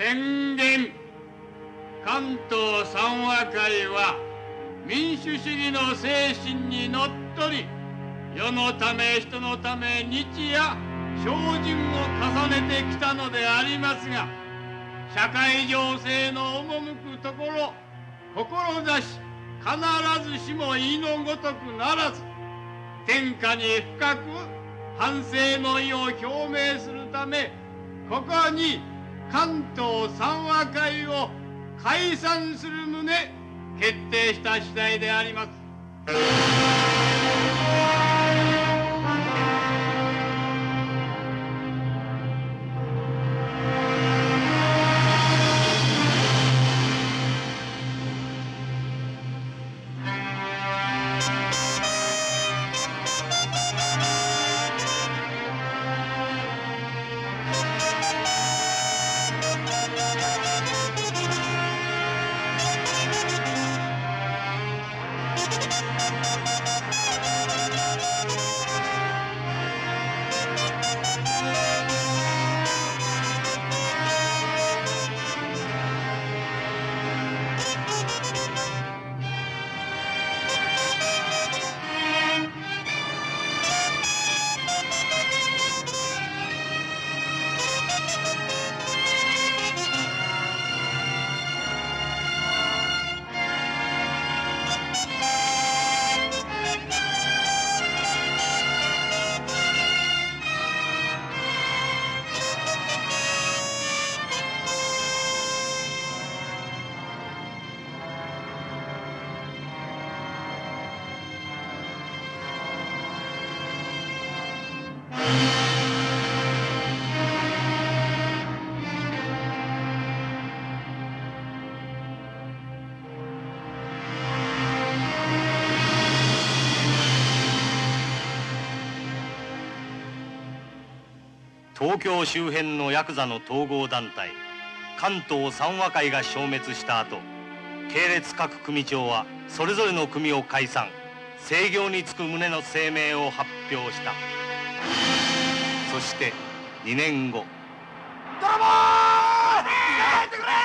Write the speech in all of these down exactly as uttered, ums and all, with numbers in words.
宣言。関東三和会は民主主義の精神にのっとり、世のため人のため日夜精進を重ねてきたのでありますが、社会情勢の赴くところ志し必ずしも意のごとくならず、天下に深く反省の意を表明するため、ここに関東三和会を解散する旨決定した次第であります。 東京周辺のヤクザの統合団体関東三和会が消滅した後、系列各組長はそれぞれの組を解散、制御につく旨の声明を発表した。そしてにねんご、 泥棒ー！やめてくれー！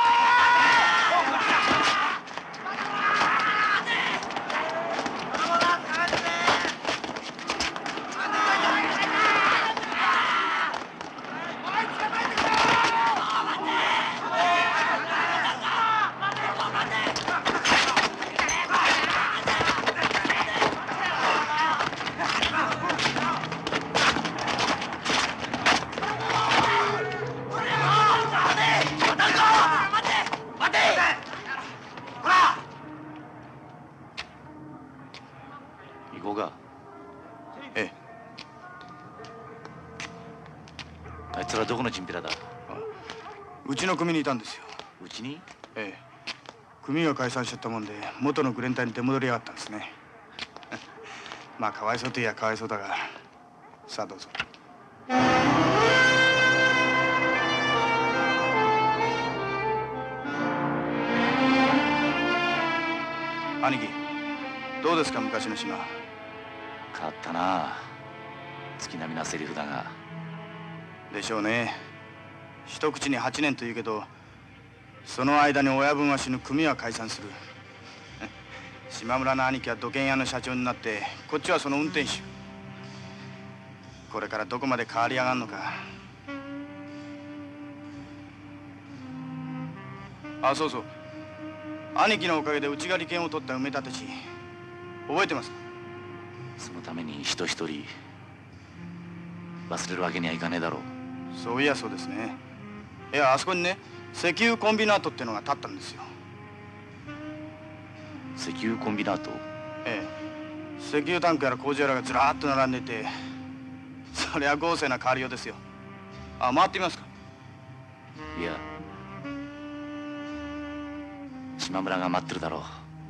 どこのチンピラだ？ うちの組にいたんですよ。 うちに？ ええ。組が解散しちゃったもんで元のグレン隊に出戻りやがったんですね。まあかわいそうといやかわいそうだが、さあどうぞ。兄貴、どうですか昔の島。 変わったな。月並みなセリフだが。 でしょうね。一口にはちねんと言うけど、その間に親分は死ぬ、組は解散する。島村の兄貴は土建屋の社長になって、こっちはその運転手。これからどこまで変わりやがんのか。あ、そうそう、兄貴のおかげでうちが利権を取った埋め立て地、覚えてますか？ そのために人一人忘れるわけにはいかねえだろう。 そういやそうですね。いや、あそこにね、石油コンビナートってのが建ったんですよ。 石油コンビナート？ ええ。石油タンクやら工事やらがずらーっと並んでて、そりゃ豪勢な変わりようですよ。あ、回ってみますか？ いや、島村が待ってるだろう。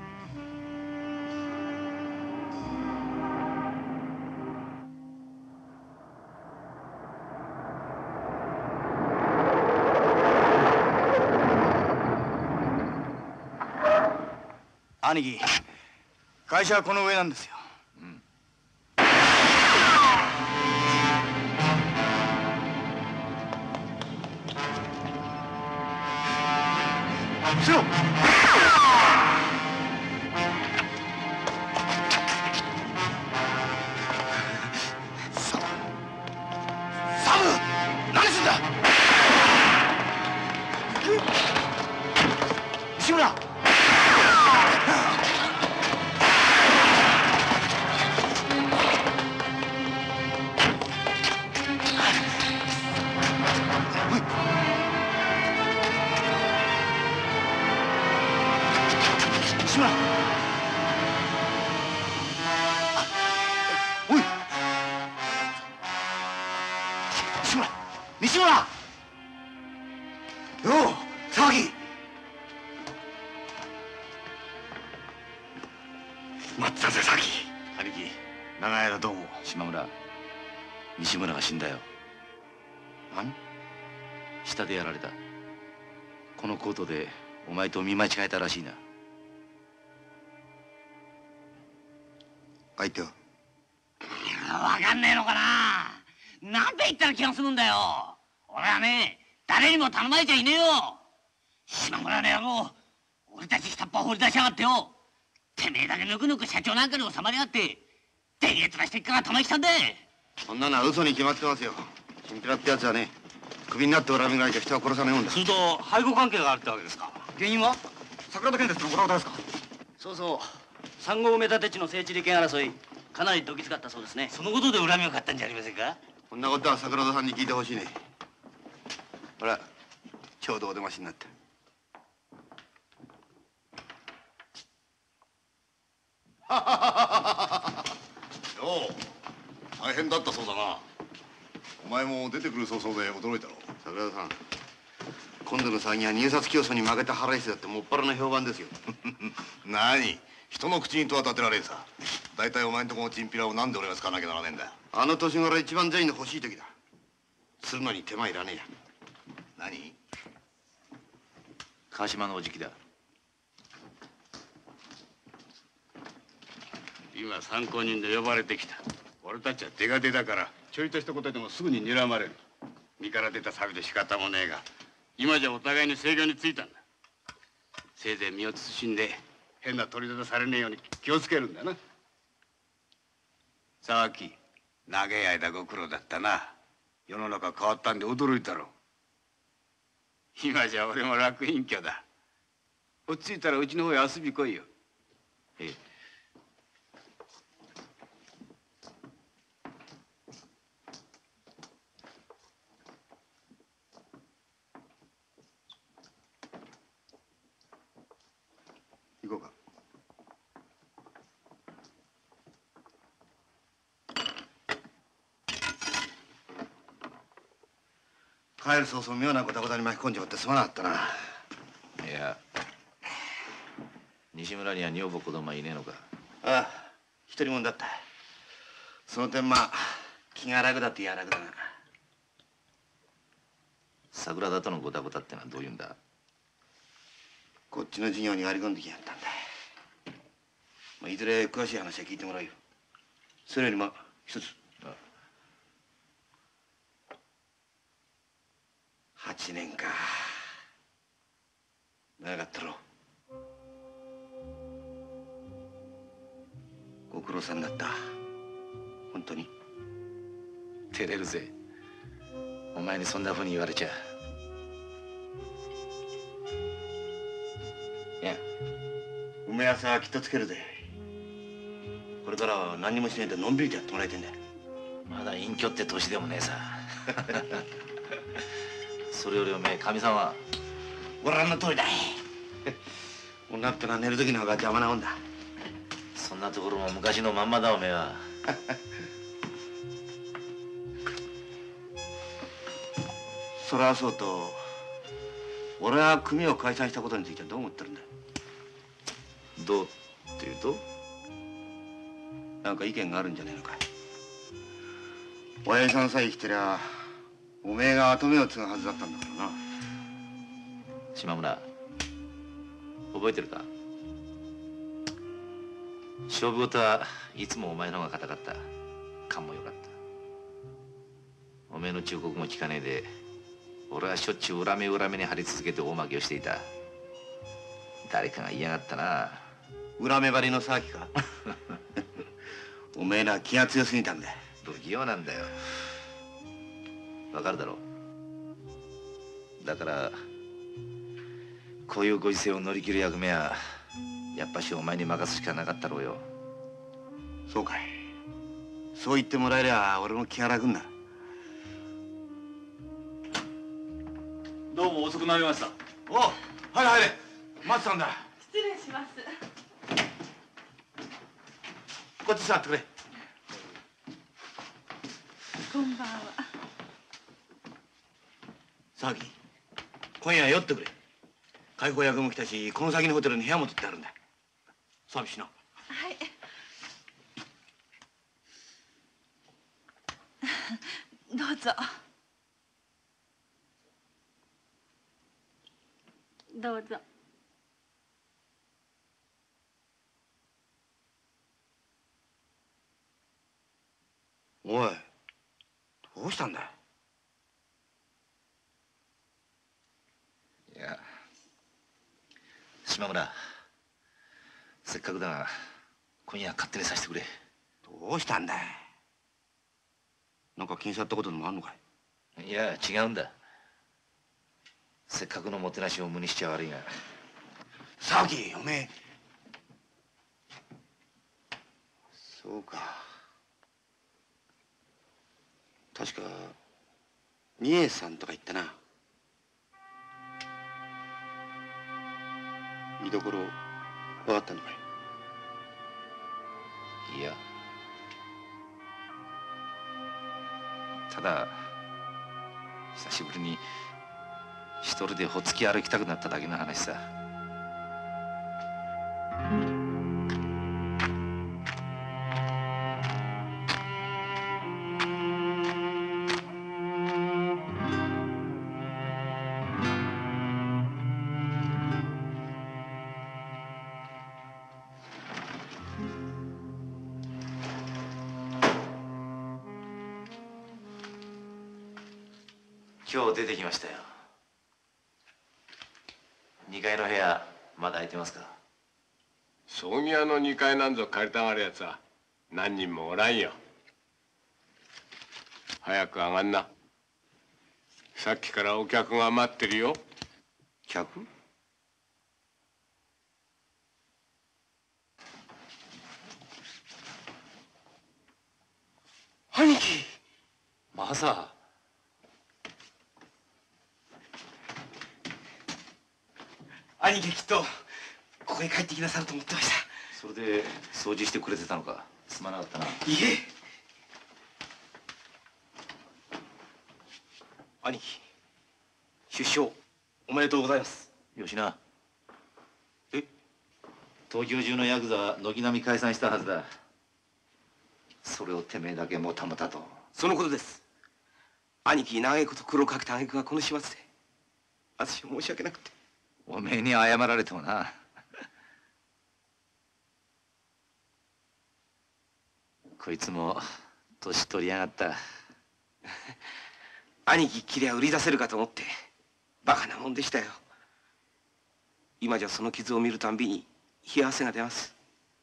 兄貴、会社はこの上なんですよ。 うん。 しろ。サムサム何すんだ。西村。西村。おい。西村。西村。よう、騒ぎ。待ったぜ、騒ぎ。兄貴、長い間どうも。 島村、西村が死んだよ。 何？ 下でやられた。このコートでお前と見間違えたらしいな。 相手は？ わかんねえのかな。なんて言ったら気が済むんだよ。俺はね、誰にも頼まれちゃいねえよ。島村の野郎、俺たち下っ端放り出しやがってよ。てめえだけぬくぬく社長なんかに収まりやがって、でげえ面してっから玉木さんで。 そんなのは嘘に決まってますよ。チンピラってやつはね、クビになって恨みがいて人は殺さねえもんだ。 すると背後関係があるってわけですか。 原因は桜田建設のごたごたですか？ そうそう、産後埋め立て地の整地利権争い、かなりどぎつかったそうですね。 そのことで恨みを買ったんじゃありませんか。 こんなことは桜田さんに聞いてほしいね。ほら、ちょうどお出ましになった。 よう、大変だったそうだな。お前も出てくる早々で驚いたろ。 桜田さん、今度の騒ぎは入札競争に負けた腹いせだってもっぱらの評判ですよ。 何、人の口にとは立てられんさ。大体お前んとこのチンピラをなんで俺が使わなきゃならねえんだ。 あの年頃一番善意の欲しい時だ。するのに手間いらねえや。 何？ 川島のおじきだ。 今参考人で呼ばれてきた。俺たちは出が出だからちょいとしたことでもすぐに睨まれる。身から出た錆で仕方もねえが、今じゃお互いに制御についたんだ。せいぜい身を慎んで変な取り沙汰されねえように気をつけるんだな。沢木、長い間ご苦労だったな。世の中変わったんで驚いたろう。今じゃ俺も楽隠居だ。落ち着いたらうちの方へ遊び来いよ。 ええ。 行こうか。帰る早々妙なごたごたに巻き込んじまってすまなかったな。 いや、西村には女房子供はいねえのか。 ああ、一人もんだった。その点まあ気が楽だって言や楽だな。 桜田とのごたごたってのはどういうんだ。 こっちの事業に割り込んできやったんだ。まあ、いずれ詳しい話は聞いてもらうよ。それよりも一つ。 ああ、 八年か。長かったろう。ご苦労さんだった。本当に。 照れるぜ。お前にそんなふうに言われちゃ。 いや、梅屋さんはきっとつけるぜ。これからは何にもしないでのんびりとやってもらいたいんだよ。 まだ隠居って年でもねえさ。それよりおめえかみさんは。 ご覧の通りだ。女ってのは寝る時の方が邪魔なもんだ。 そんなところも昔のまんまだおめえは。 それはそうと、俺は組を解散したことについてはどう思ってるんだよ。 どうっていうと。 なんか意見があるんじゃねえのかい。親父さんさえ生きてりゃおめえが跡目を継ぐはずだったんだからな。 島村、覚えてるか。勝負事はいつもお前の方が硬かった。勘もよかった。おめえの忠告も聞かねえで俺はしょっちゅう恨み恨みに張り続けて大負けをしていた。 誰かが嫌がったな。 裏目張りの騒ぎか。おめえら気が強すぎたんだ。 不器用なんだよ。わかるだろう。だからこういうご時世を乗り切る役目はやっぱしお前に任すしかなかったろうよ。 そうかい。そう言ってもらえりゃ俺も気が楽になる。 どうも遅くなりました。 おう、入れ入れ。待ってたんだ。 失礼します。 こっち座ってくれ。 こんばんは。 沢木、今夜酔ってくれ。開口役も来たし、この先のホテルに部屋も取ってあるんだ。サービスしな。 はい。どうぞ。どうぞ。 おい、どうしたんだよ。 いや、島村、せっかくだが今夜勝手にさせてくれ。 どうしたんだよ。なんか気に障ったことでもあんのかい。 いや、違うんだ。せっかくのもてなしを無にしちゃ悪いが。 沢木、おめえ。そうか。確か二栄さんとか言ったな。見どころ分かったのかい。 いや、ただ久しぶりに一人でほっつき歩きたくなっただけの話さ。今日出てきましたよ。にかいの部屋まだ空いてますか？ 葬儀屋のにかいなんぞ借りたがるやつは何人もおらんよ。早く上がんな。さっきからお客が待ってるよ。 客？兄貴。 マサ。 兄貴きっとここへ帰ってきなさると思ってました。 それで掃除してくれてたのか。すまなかったな。いいえ。兄貴、出所おめでとうございます。 よしな。 え？ 東京中のヤクザは軒並み解散したはずだ。それをてめえだけもたもたと。 そのことです。兄貴に長いこと苦労かけた挙句がこの始末で、私は申し訳なくて。 おめえに謝られてもな。こいつも年取りやがった。 兄貴きりゃ売り出せるかと思ってバカなもんでしたよ。今じゃその傷を見るたんびに冷や汗が出ます。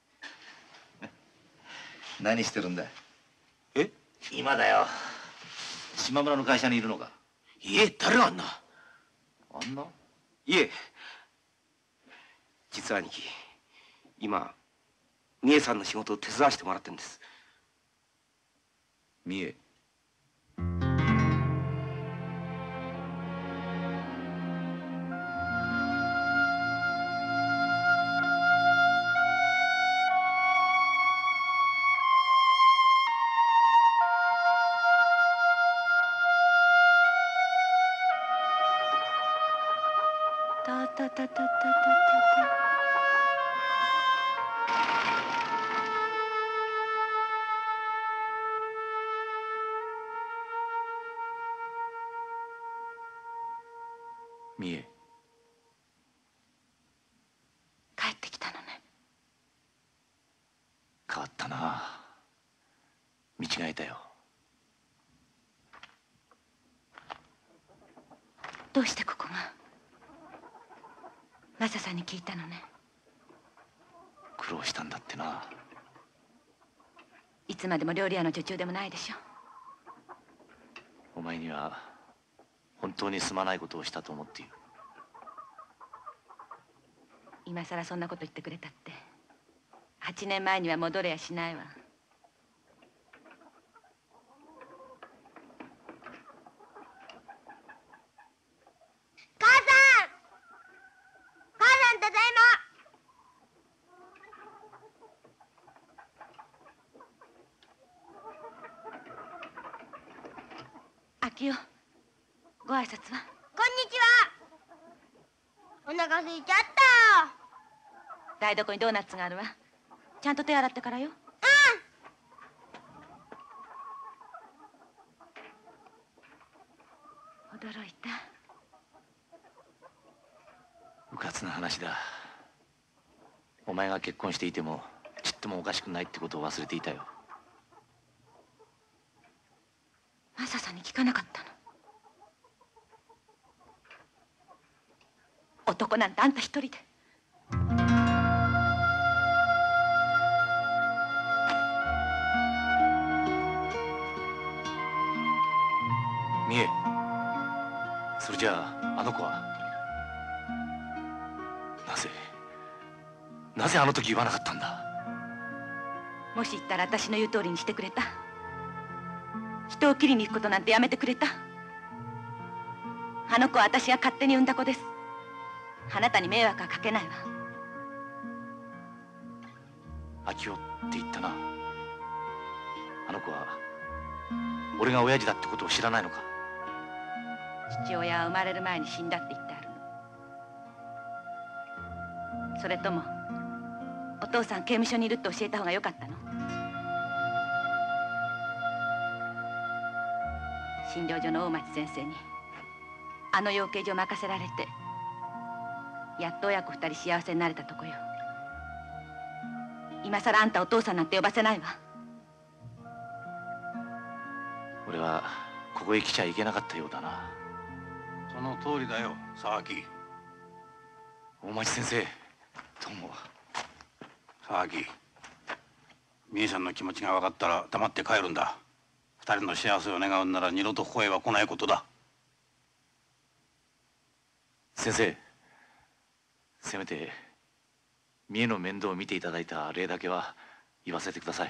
何してるんだ？ え？ 今だよ。島村の会社にいるのか？ いえ、誰があんな。 あんな？ いえ、実は兄貴、今三重さんの仕事を手伝わせてもらってるんです。 三重？ たたたたたたたた。 三重。 帰ってきたのね。 変わったな。見違えたよ。どうしてここが？ マサさんに聞いたのね。 苦労したんだってな。 いつまでも料理屋の女中でもないでしょ。 お前には本当にすまないことをしたと思っている。 今さらそんなこと言ってくれたってはちねんまえには戻れやしないわ。 母さん、母さん、ただいま。秋代、ご挨拶は？ こんにちは。お腹空いちゃった。 台所にドーナツがあるわ。ちゃんと手洗ってからよ。うん。驚いた。 うかつな話だ。お前が結婚していてもちっともおかしくないってことを忘れていたよ。 マサさんに聞かなかったの？男なんてあんた一人で。 美恵、それじゃああの子はなぜなぜあの時言わなかったんだ。 もし言ったら私の言う通りにしてくれた？人を切りに行くことなんてやめてくれた？あの子は私が勝手に産んだ子です。あなたに迷惑はかけないわ。 秋代って言ったな。あの子は俺が親父だってことを知らないのか。 父親は生まれる前に死んだって言ってあるの。それともお父さん刑務所にいるって教えた方がよかったの？診療所の大町先生にあの養鶏場任せられてやっと親子二人幸せになれたとこよ。今さらあんたお父さんなんて呼ばせないわ。 俺はここへ来ちゃいけなかったようだな。 その通りだよ、沢木。 大町先生、どうも。 沢木、美恵さんの気持ちが分かったら黙って帰るんだ。二人の幸せを願うなら二度とここへは来ないことだ。 先生、せめて美恵の面倒を見ていただいた礼だけは言わせてください。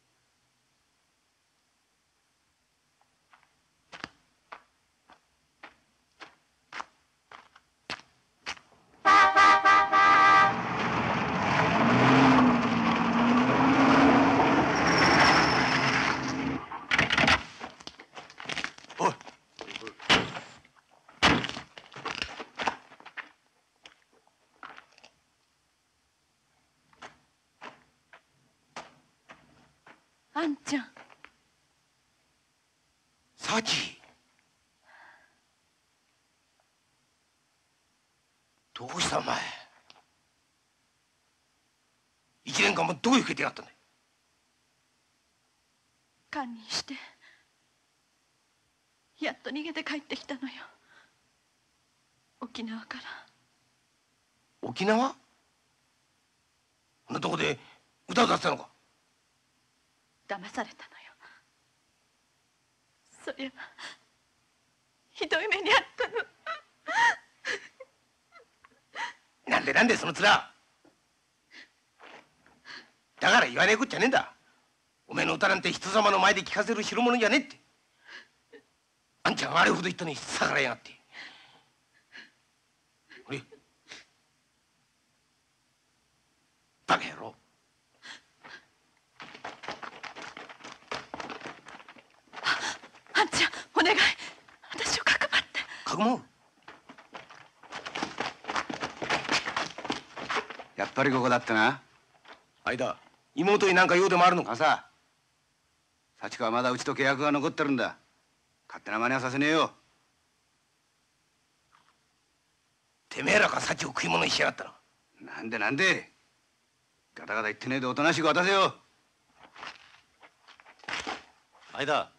あんちゃん。 サチ、どうしたお前。一年間もどういうけてやったんだい。 堪忍してやっと逃げて帰ってきたのよ、沖縄から。 沖縄？こんなとこで歌を歌ってたのか。 騙されたのよ。そりゃひどい目にあったの。 なんでなんでその面。だから言わねえこっちゃねえんだ。おめえの歌なんて人様の前で聞かせる代物じゃねえって。あんちゃんがあれほど言ったのに逆らいやがって。ほれバカ野郎。 あんちゃん、お願い、私をかくまって。 かくまう？ やっぱりここだってな。 間、妹に何か用でもあるのか。 朝、幸子はまだうちと契約が残ってるんだ。勝手な真似はさせねえよ。 てめえらが幸を食い物にしやがったな。 なんでなんで。ガタガタ言ってねえでおとなしく渡せよ。 間、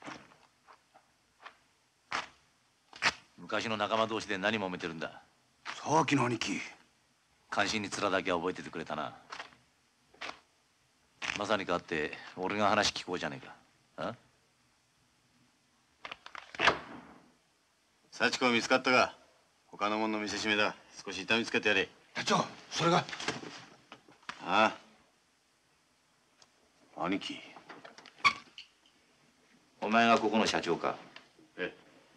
昔の仲間同士で何揉めてるんだ。 沢木の兄貴、 関心に面だけは覚えててくれたな。まさにかって俺が話聞こうじゃねえか。あ？ 幸子見つかったか。他の者の見せしめだ。少し痛みつけてやれ。 社長、それが。 ああ。兄貴。 お前がここの社長か。 ええ。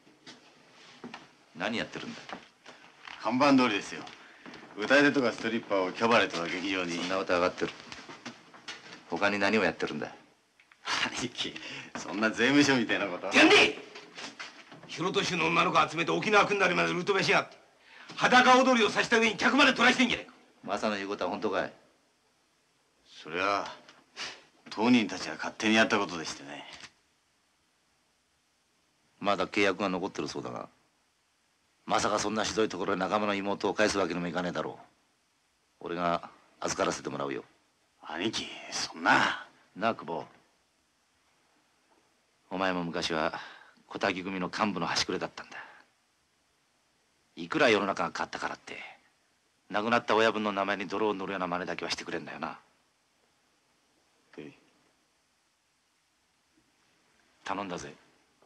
何やってるんだ。 看板通りですよ。歌い手とかストリッパーをキャバレーとか劇場に。 そんなこと上がってる。他に何をやってるんだ。 兄貴、そんな税務署みたいなこと。 やんで広戸州の女の子集めて沖縄君なりまでルートべしやがって裸踊りをさせた上に客まで取らしてんじゃねえか。 マサの言うことは本当かい。 それは当人たちが勝手にやったことでしてね。 まだ契約が残ってるそうだが、まさかそんなひどいところで仲間の妹を返すわけにもいかねえだろう。俺が預からせてもらうよ。 兄貴、そんな。 なあ久保、お前も昔は小滝組の幹部の端くれだったんだ。いくら世の中が変わったからって亡くなった親分の名前に泥を塗るような真似だけはしてくれんだよな。頼んだぜ。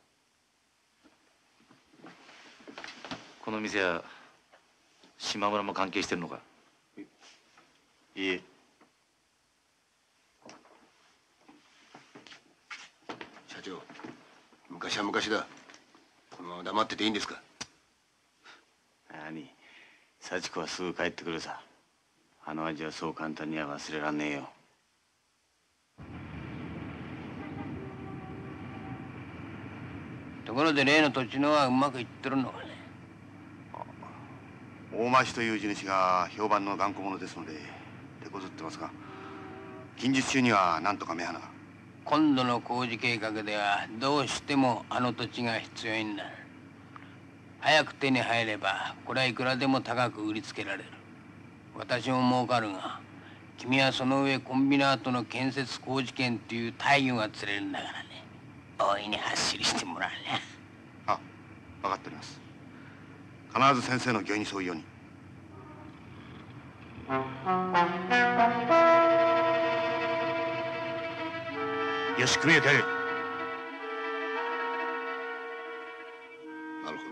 この店は島村も関係してるのか。 いいえ。 社長、昔は昔だ。このまま黙ってていいんですか。 何、幸子はすぐ帰ってくるさ。あの味はそう簡単には忘れらんねえよ。 ところで例の土地のはうまくいってるのかね。 大町という地主が評判の頑固者ですので手こずってますが、近日中には何とか目鼻が。 今度の工事計画ではどうしてもあの土地が必要になる。早く手に入ればこれはいくらでも高く売りつけられる。私も儲かるが、君はその上コンビナートの建設工事権っていう大魚が釣れるんだからね。大いに走りしてもらうね。 あ、分かっております。必ず先生の御意に沿うように。 よし、組へ帰れ。 なるほど。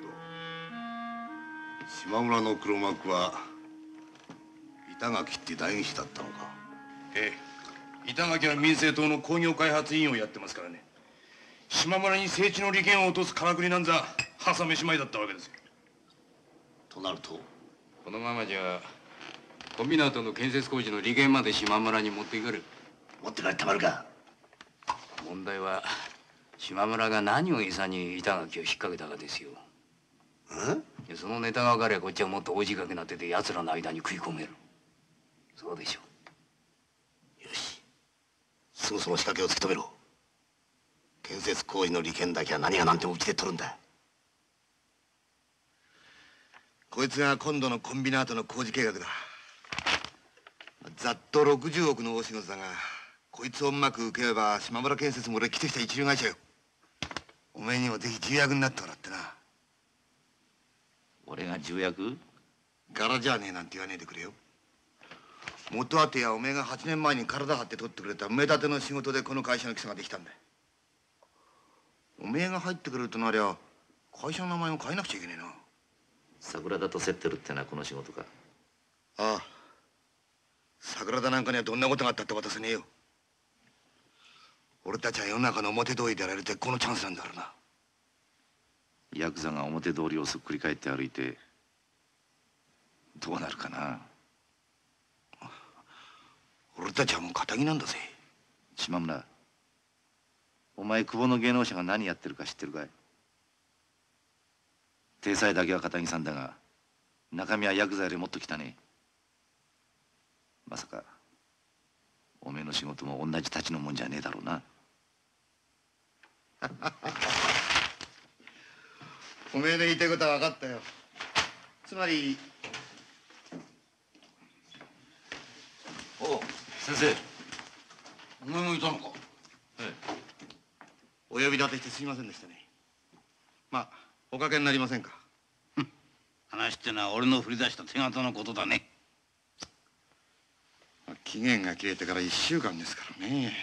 島村の黒幕は板垣って代議士だったのか。 ええ、板垣は民政党の工業開発委員をやってますからね。島村に政治の利権を落とすからくりなんざ挟めしまいだったわけですよ。 となるとこのままじゃコンビナートの建設工事の利権まで島村に持っていかれる。 持って帰ってたまるか。 問題は島村が何を餌に板垣を引っ掛けたかですよ。そのネタが分かればこっちはもっと大仕掛けになってて奴らの間に食い込める。そうでしょう。よし、すぐその仕掛けを突き止めろ。建設工事の利権だけは何が何でもうちで取るんだ。 こいつが今度のコンビナートの工事計画だ。ざっとろくじゅうおくの大仕事だが、こいつをうまく受ければ島村建設もれっきとした一流会社よ。おめえにもぜひ重役になってもらってな。 俺が重役？ 柄じゃねえなんて言わねえでくれよ。元はてやおめえがはちねんまえに体張って取ってくれた埋め立ての仕事でこの会社の基礎ができたんだ。おめえが入ってくれるとなりゃ会社の名前も変えなくちゃいけねえな。 桜田と競ってるってのはこの仕事か。 ああ、桜田なんかにはどんなことがあったって渡せねえよ。俺たちは世の中の表通りでやられてこのチャンスなんだからな。 ヤクザが表通りをすっくり返って歩いてどうなるかな。 俺たちはもう仇なんだぜ。 島村、お前久保の芸能者が何やってるか知ってるかい。体裁だけは仇さんだが中身はヤクザよりもっと汚ねえ。まさかおめえの仕事も同じたちのもんじゃねえだろうな。 おめえの言いたいことは分かったよ。つまり。 おう、先生。 お前もいたのか。 ええ。 お呼び立てしてすみませんでしたね。まあおかけになりませんか。 話ってのは俺の振り出した手形のことだね。 期限が切れてからいっしゅうかんですからね。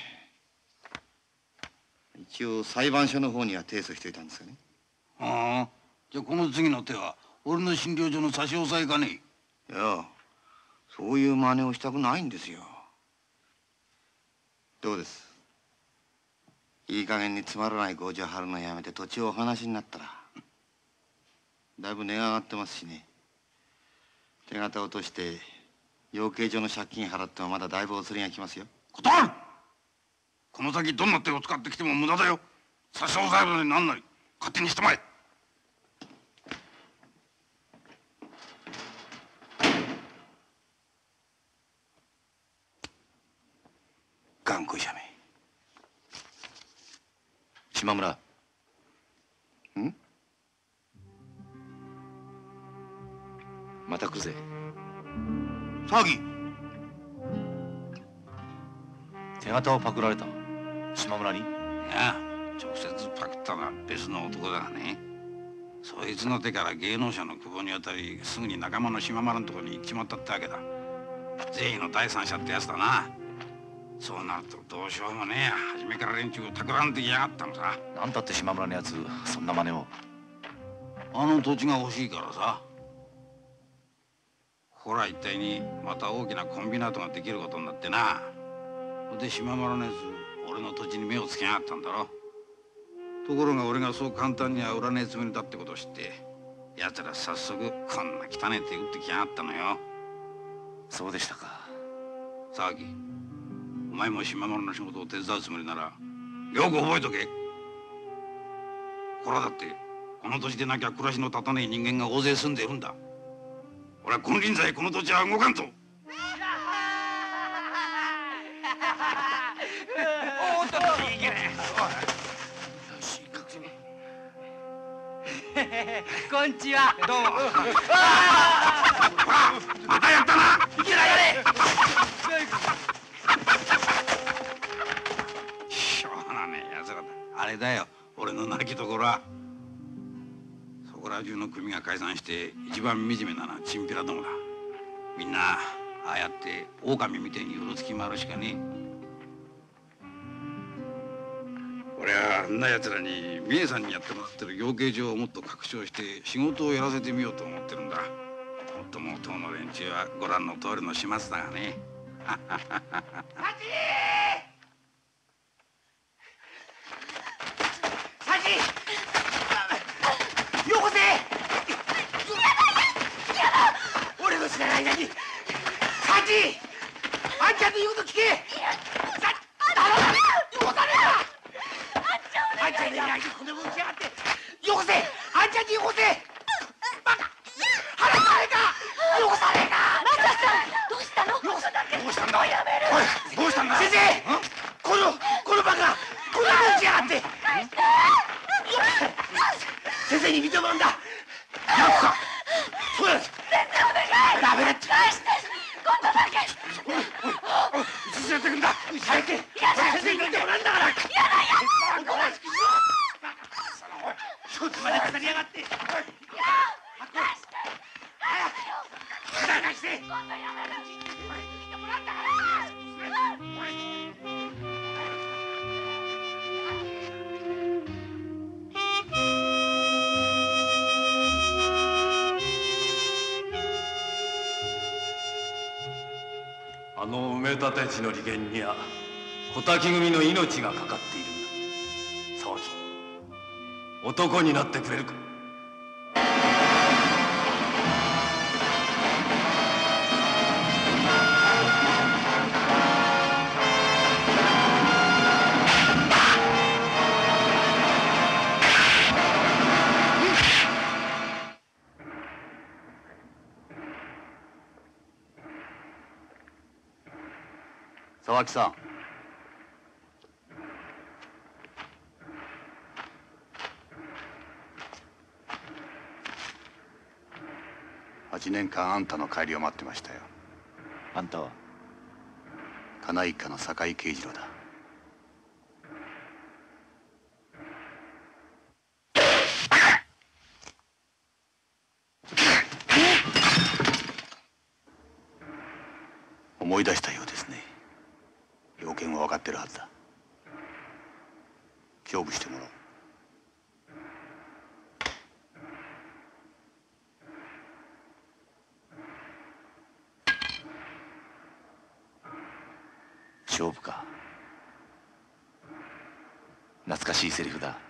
一応裁判所の方には提訴していたんですよね。 ああ、じゃあこの次の手は俺の診療所の差し押さえかね。 いや、そういう真似をしたくないんですよ。 どうです？いい加減につまらない強情張るのやめて土地をお話になったらだいぶ値が上がってますしね。手形を落として養鶏場の借金払ってもまだだいぶお釣りがきますよ。 断る。この先どんな手を使ってきても無駄だよ。差し押さえるのになんなり勝手にしてまえ。頑固者め。 島村。 ん？ また来るぜ。 騒ぎ。 手形をパクられた。島村に？いや、直接パクったのは別の男だがね。そいつの手から芸能者の久保に当たり、すぐに仲間の島村のところに行っちまったってわけだ。善意の第三者ってやつだな。そうなるとどうしようもねえや。初めから連中を企んできやがったのさ。 なんだって島村のやつそんな真似を。 あの土地が欲しいからさ。ほら一帯にまた大きなコンビナートができることになってな。で島村のやつ俺の土地に目をつけやがったんだろ。ところが俺がそう簡単には売らねえつもりだってことを知って奴ら早速こんな汚え手打ってきやがったのよ。 そうでしたか。 騒ぎ、お前も島村の仕事を手伝うつもりならよく覚えとけ。こらだってこの土地でなきゃ暮らしの立たねえ人間が大勢住んでいるんだ。俺は金輪際この土地は動かんぞ。 おっといけねえ。こんにちは。どうも。 またやったな。 いけないやれ。 しょうがねえやつらだ。あれだよ、俺の泣きどころは。そこら中の組が解散して一番惨めなのはチンピラどもだ。みんなああやって狼みてえにうろつき回るしかねえ。俺はあんな奴らに美恵さんにやってもらってる養鶏場をもっと拡張して仕事をやらせてみようと思ってるんだ。もっとも当の連中はご覧の通りの始末だがね。 サチよこせ。俺の知らない間にサチあんちゃんの言うこと聞け。さ頼むよこさねえな。あんちゃんのいないでこのもんしやがって。よこせあんちゃんによこせ。バカ腹かれか。よこさねえか。マサさんどうしたの。よこさだけどうしたんだ。やめる。おいどうしたんだ。先生このこのバカこんなもんしやがって。先生に見てもらうんだ。ヤクか。そうだ。先生お願い。ダメだって。返して今度だけ。おいおいいつ連れてくんだ。早く先生に見てもらうんだから。やだやだ。おとなしくしろ。ちょっとまで語りやがって。いや返して早く早く返して。今度やめる。見てもらうんだから。 あの埋め立て地の利権には小滝組の命がかかっているんだ。沢木、男になってくれるか。 沢木さん。 八年間あんたの帰りを待ってましたよ。 あんたは金井一家の酒井慶次郎だ。思い出したようですね。 かってるはずだ。勝負してもらおう。 勝負か。懐かしいセリフだ。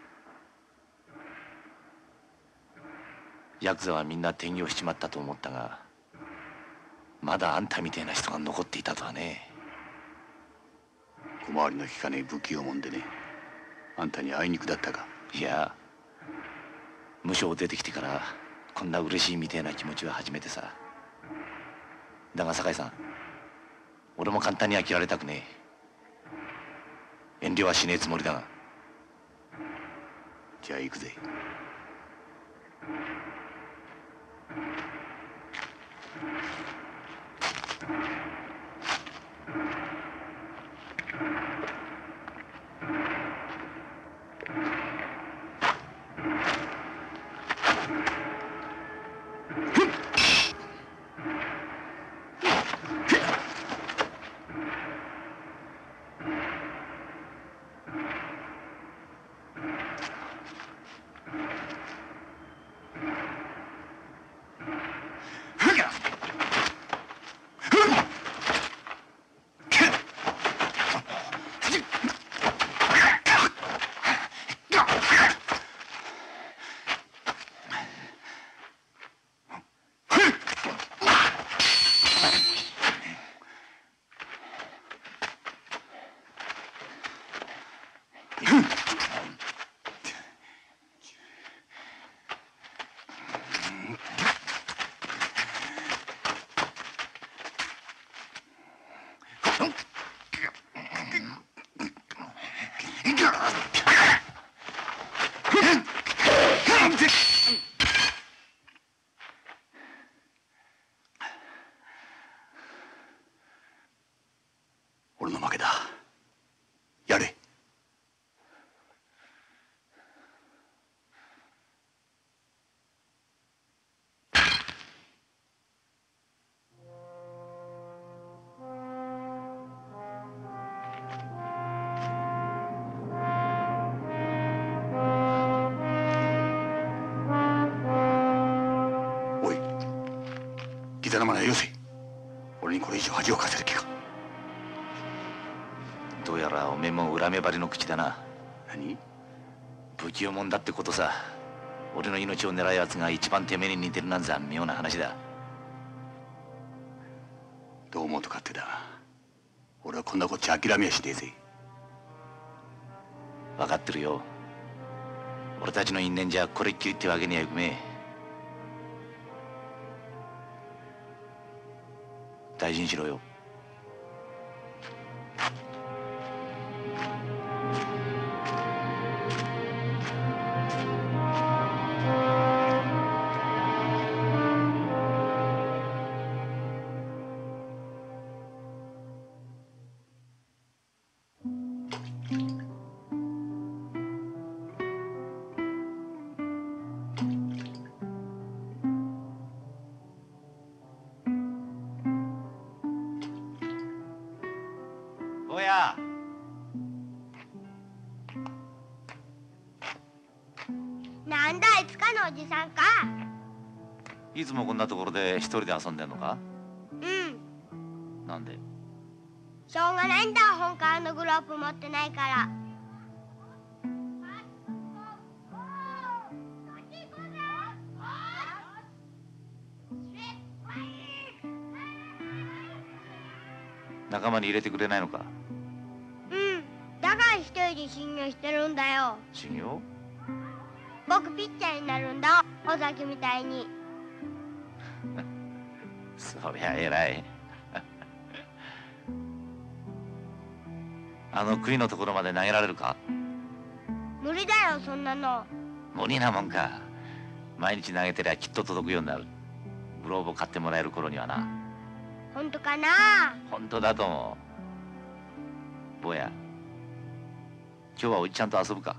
ヤクザはみんな転業しちまったと思ったが、まだあんたみたいな人が残っていたとはね。 小回りの利かねえ不器用もんでね。あんたに会いにくだったか。 いや、無所を出てきてからこんな嬉しいみたいな気持ちは初めてさ。だが酒井さん、俺も簡単には切られたくねえ。遠慮はしねえつもりだが。 じゃあ行くぜ。俺の負けだ。やれ。おい、ギターのまなよせ。俺にこれ以上恥をかせる気か。 どうやらおめえも恨めばりの口だな。 何？ 不器用もんだってことさ。俺の命を狙うやつが一番てめえに似てるなんざ妙な話だ。 どう思うと勝手だ。俺はこんなこっち諦めやしねえぜ。 分かってるよ。俺たちの因縁じゃこれっきりってわけにはいくめえ。大事にしろよ。おや。 なんだいつかのおじさんか。 いつもこんなところで一人で遊んでんのか。 うん。 なんで。 しょうがないんだ、本館のグローブ持ってないから。 仲間に入れてくれないのか。 うん、だから一人で修行してるんだよ。 修行？ 僕ピッチャーになるんだ、尾崎みたいに。 そりゃ偉い。あの杭のところまで投げられるか。 無理だよ、そんなの。 無理なもんか。毎日投げてりゃきっと届くようになる。グローブを買ってもらえる頃にはな。 本当かな。 本当だと思う。坊や、今日はおじちゃんと遊ぶか。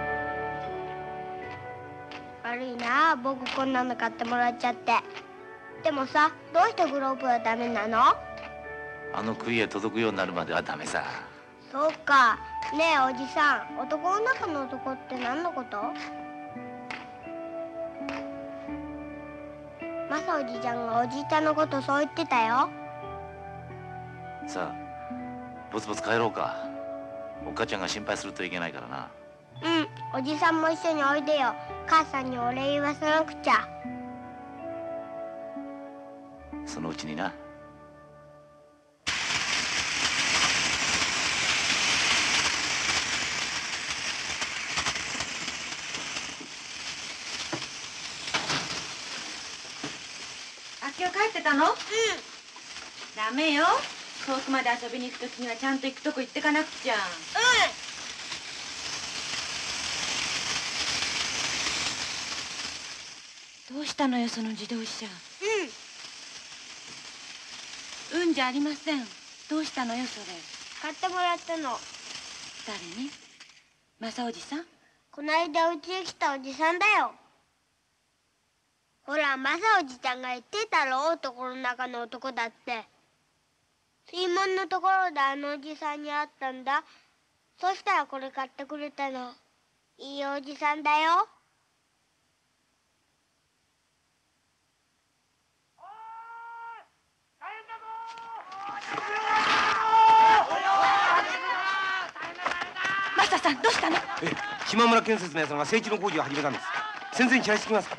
悪いな、僕こんなの買ってもらっちゃって。 でもさ、どうしてグローブはダメなの？ あの杭へ届くようになるまではダメさ。 そうか。ねえおじさん、男の中の男って何のこと？マサおじちゃんがおじいちゃんのことそう言ってたよ。 さあ、ぼつぼつ帰ろうか。お母ちゃんが心配するといけないからな。 うん、おじさんも一緒においでよ。母さんにお礼言わせなくちゃ。 そのうちにな。 今日帰ってたの？うん。ダメよ。遠くまで遊びに行くときにはちゃんと行くとこ行ってかなくちゃ。うん。どうしたのよその自動車。うん。うんじゃありません。どうしたのよそれ。 買ってもらったの。 誰に？正おじさん？ この間うちへ来たおじさんだよ。ほら、マサおじちゃんが言ってたろ、男の中の男だって。水門のところであのおじさんに会ったんだ。そしたらこれ買ってくれたの。いいおじさんだよ。 マサさん、どうしたの？ え、島村建設のやつらが整地の工事を始めたんです。先生に知らせてきます。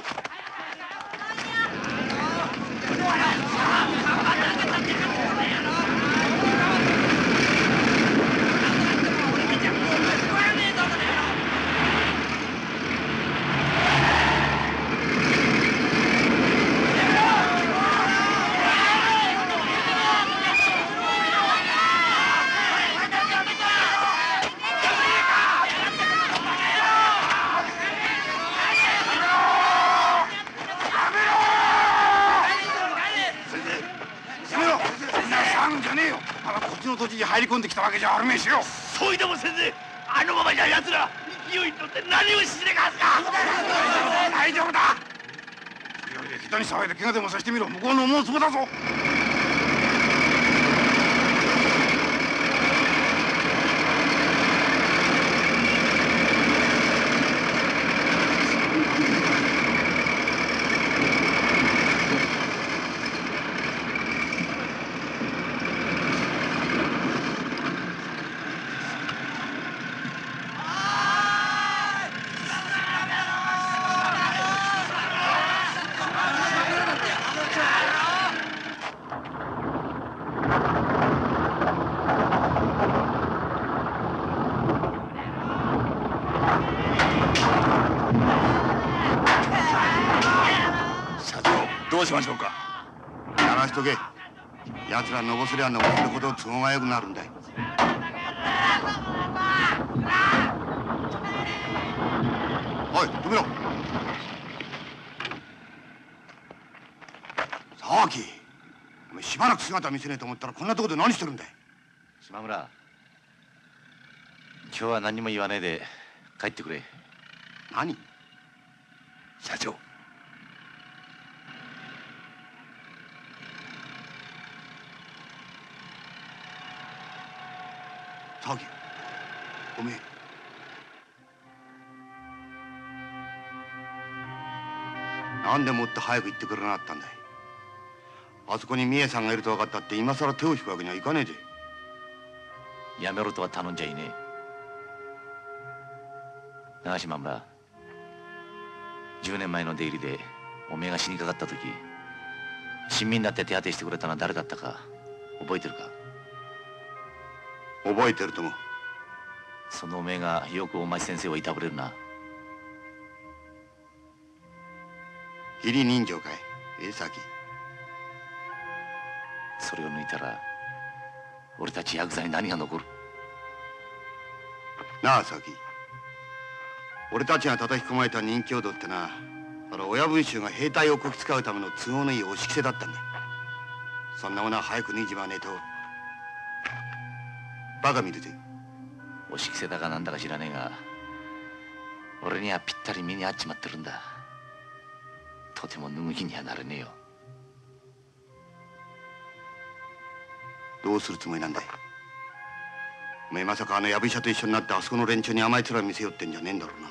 入り込んできたわけじゃあるめえしよ。 そういでも先生、あのままじゃ奴ら勢いに乗って何をしでかすか。 大丈夫だ。それより下手に騒いで怪我でもさせてみろ。向こうの思うつぼだぞ。 どうしましょうか。やらしとけ。奴らのぼせりゃのぼせるほど都合が良くなるんだよ。おい、止めろ。沢木、お前しばらく姿見せねえと思ったらこんなとこで何してるんだよ。 島村、今日は何も言わねえで帰ってくれ。 何？ 社長。 沢木、おめえなんでもって早く行ってくれなかったんだい。あそこに美恵さんがいると分かったって今さら手を引くわけにはいかねえぜ。 やめろとは頼んじゃいねえ。なあ島村、じゅうねんまえの出入りでおめえが死にかかった時、親身になって手当てしてくれたのは誰だったか覚えてるか？ 覚えてるとも。 そのおめえがよくお前先生をいたぶれるな。 義理人情かい、えさき。 それを抜いたら俺たちヤクザに何が残る？ なあさき、俺たちが叩き込まれた任教道ってな、あれ親分衆が兵隊をこき使うための都合のいい押し着せだったんだ。そんなものは早く脱いじまわねえとバカ見るぜ。 押し着せだかなんだか知らねえが、俺にはぴったり身に合っちまってるんだ。とても脱ぐ気にはなれねえよ。 どうするつもりなんだい。おめえまさかあのやぶ医者と一緒になってあそこの連中に甘い面見せよってんじゃねえんだろうな。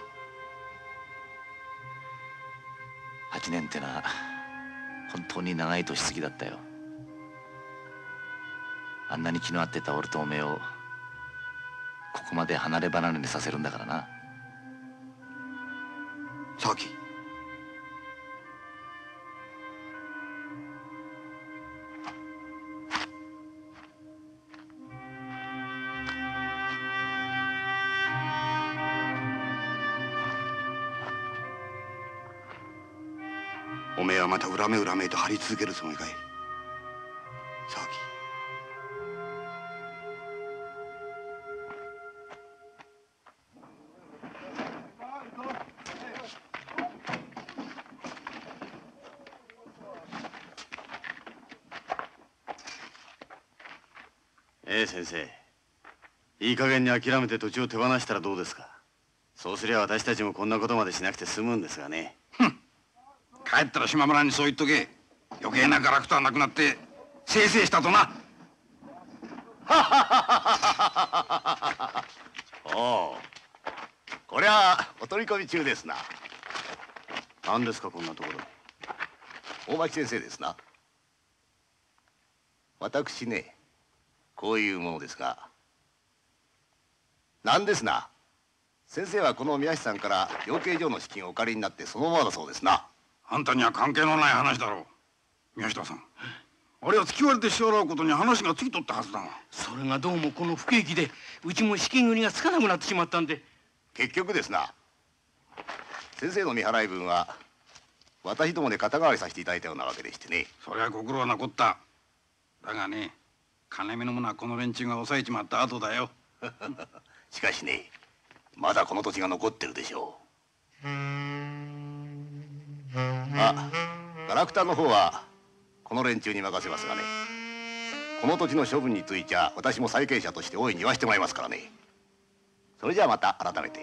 八年ってのは本当に長い年月だったよ。あんなに気の合ってた俺とおめえをここまで離れ離れにさせるんだからな。 沢木、おめえはまた恨め恨めと張り続けるつもりかい。沢木、 ええ先生、いい加減に諦めて土地を手放したらどうですか。そうすりゃ私たちもこんなことまでしなくて済むんですがね。 帰ったら島村にそう言っとけ。余計なガラクタはなくなってせいせいしたとな。 おお、こりゃお取り込み中ですな。何ですかこんなところ。 大巻先生ですな。私ね、こういうものですが。なんですな。先生はこの宮下さんから養鶏場の資金をお借りになってそのままだそうですな。 あんたには関係のない話だろう。宮下さん、あれは月割りで支払うことに話がつきとったはずだが。 それがどうもこの不景気でうちも資金繰りがつかなくなってしまったんで。 結局ですな、先生の未払い分は私どもで肩代わりさせていただいたようなわけでしてね。 そりゃご苦労なこった。だがね、金目のものはこの連中が抑えちまった後だよ。 しかしね、まだこの土地が残ってるでしょう。あ、ガラクタの方はこの連中に任せますがね、この土地の処分についちゃ私も債権者として大いに言わしてもらいますからね。それじゃあまた改めて。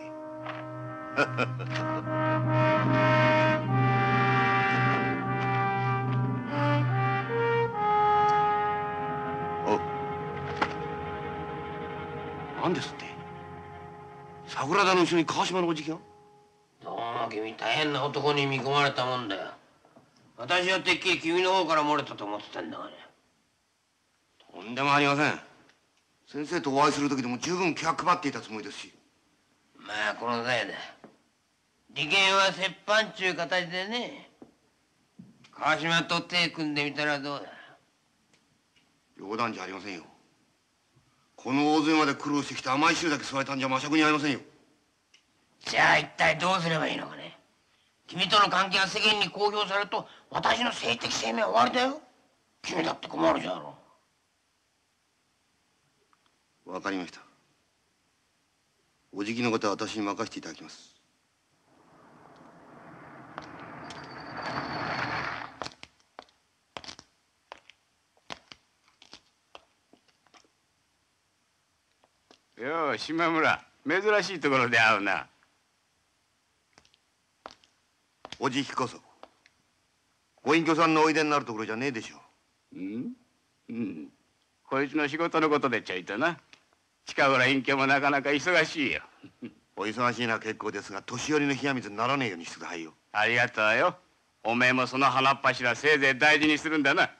お、何ですって。桜田の後ろに川島のおじきが。 どうも君大変な男に見込まれたもんだよ。私はてっきり君の方から漏れたと思ってたんだがね。 とんでもありません。先生とお会いする時でも十分気が配っていたつもりですし。 まあこの際だ。利権は折半っちゅう形でね、川島と手組んでみたらどうだ。 冗談じゃありませんよ。この大勢まで苦労してきて甘い汁だけ吸われたんじゃ呵責にありませんよ。 じゃあ一体どうすればいいのかね。君との関係が世間に公表されると私の性的生命は終わりだよ。君だって困るじゃろう。わかりました。おじきのことは私に任せていただきます。 よう島村、珍しいところで会うな。 おじきこそご隠居さんのおいでになるところじゃねえでしょう。 うん、うん、こいつの仕事のことでちょいとな。近頃隠居もなかなか忙しいよ。 お忙しいのは結構ですが、年寄りの冷や水にならねえようにしてくださいよ。 ありがとうよ。おめえもその花っ柱せいぜい大事にするんだな。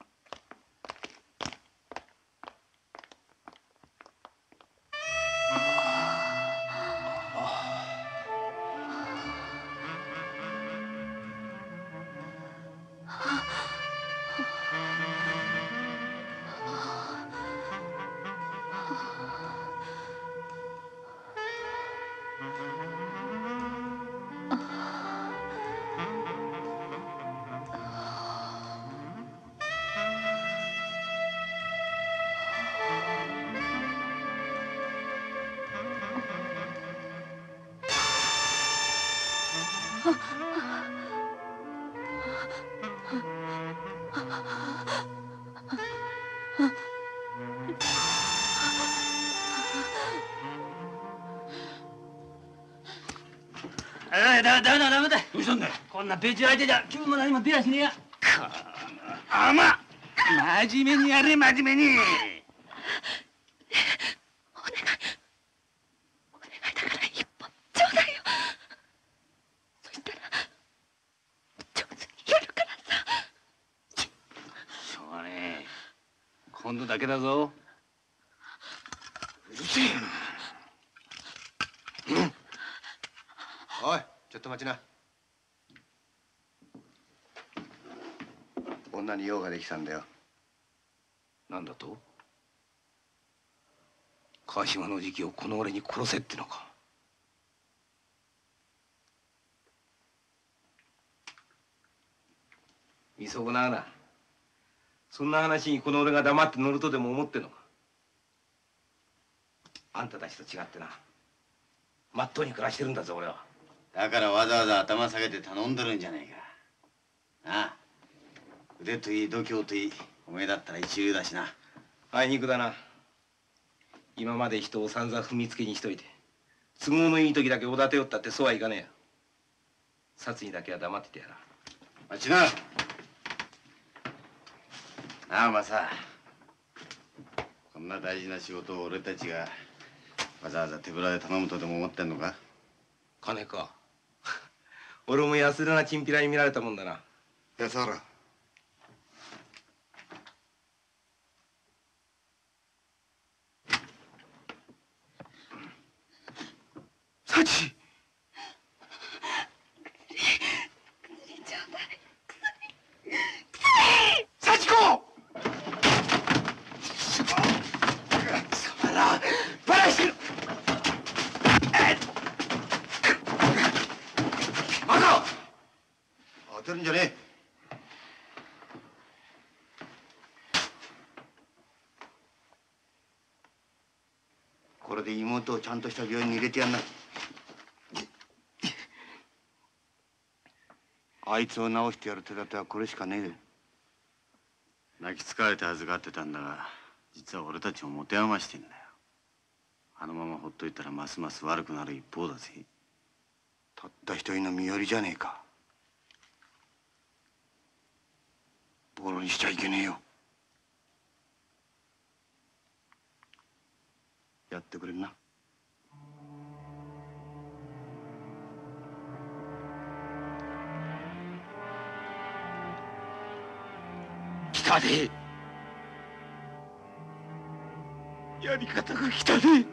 ダメだダメだダメだ。 どうしたんだよ。 こんなページ相手じゃ君も何も出やしねえや。 あま真面目にやれ真面目に。 今度だけだぞ。 うるせえな。うん。おい、ちょっと待ちな。女に用ができたんだよ。 なんだと？川島の時期をこの俺に殺せってのか。見損なうな。そんな話にこの俺が黙って乗るとでも思ってんのか。あんたたちと違ってな、まっとうに暮らしてるんだぞ俺は。 だからわざわざ頭下げて頼んでるんじゃねえか。なあ、腕といい度胸といい、おめえだったら一流だしな。 あいにくだな。今まで人を散々踏みつけにしといて、都合のいい時だけおだてよったってそうはいかねえよ。殺にだけは黙っててやら。 待ちな。なあお前さ、こんな大事な仕事を俺たちがわざわざ手ぶらで頼むとでも思ってんのか？ 金か。俺も安らなチンピラに見られたもんだな。 安原。 サチ。幸子！貴様ら、バラしてる！まだ！ 当てるんじゃねえ。これで妹をちゃんとした病院に入れてやんな。あいつを治してやる手立てはこれしかねえ。 泣き疲れて預かってたんだが、実は俺たちを持て余してんだよ。あのままほっといたらますます悪くなる一方だぜ。 たった一人の身寄りじゃねえか。ボロにしちゃいけねえよ。やってくれんな。 来たで。やり方が来たで。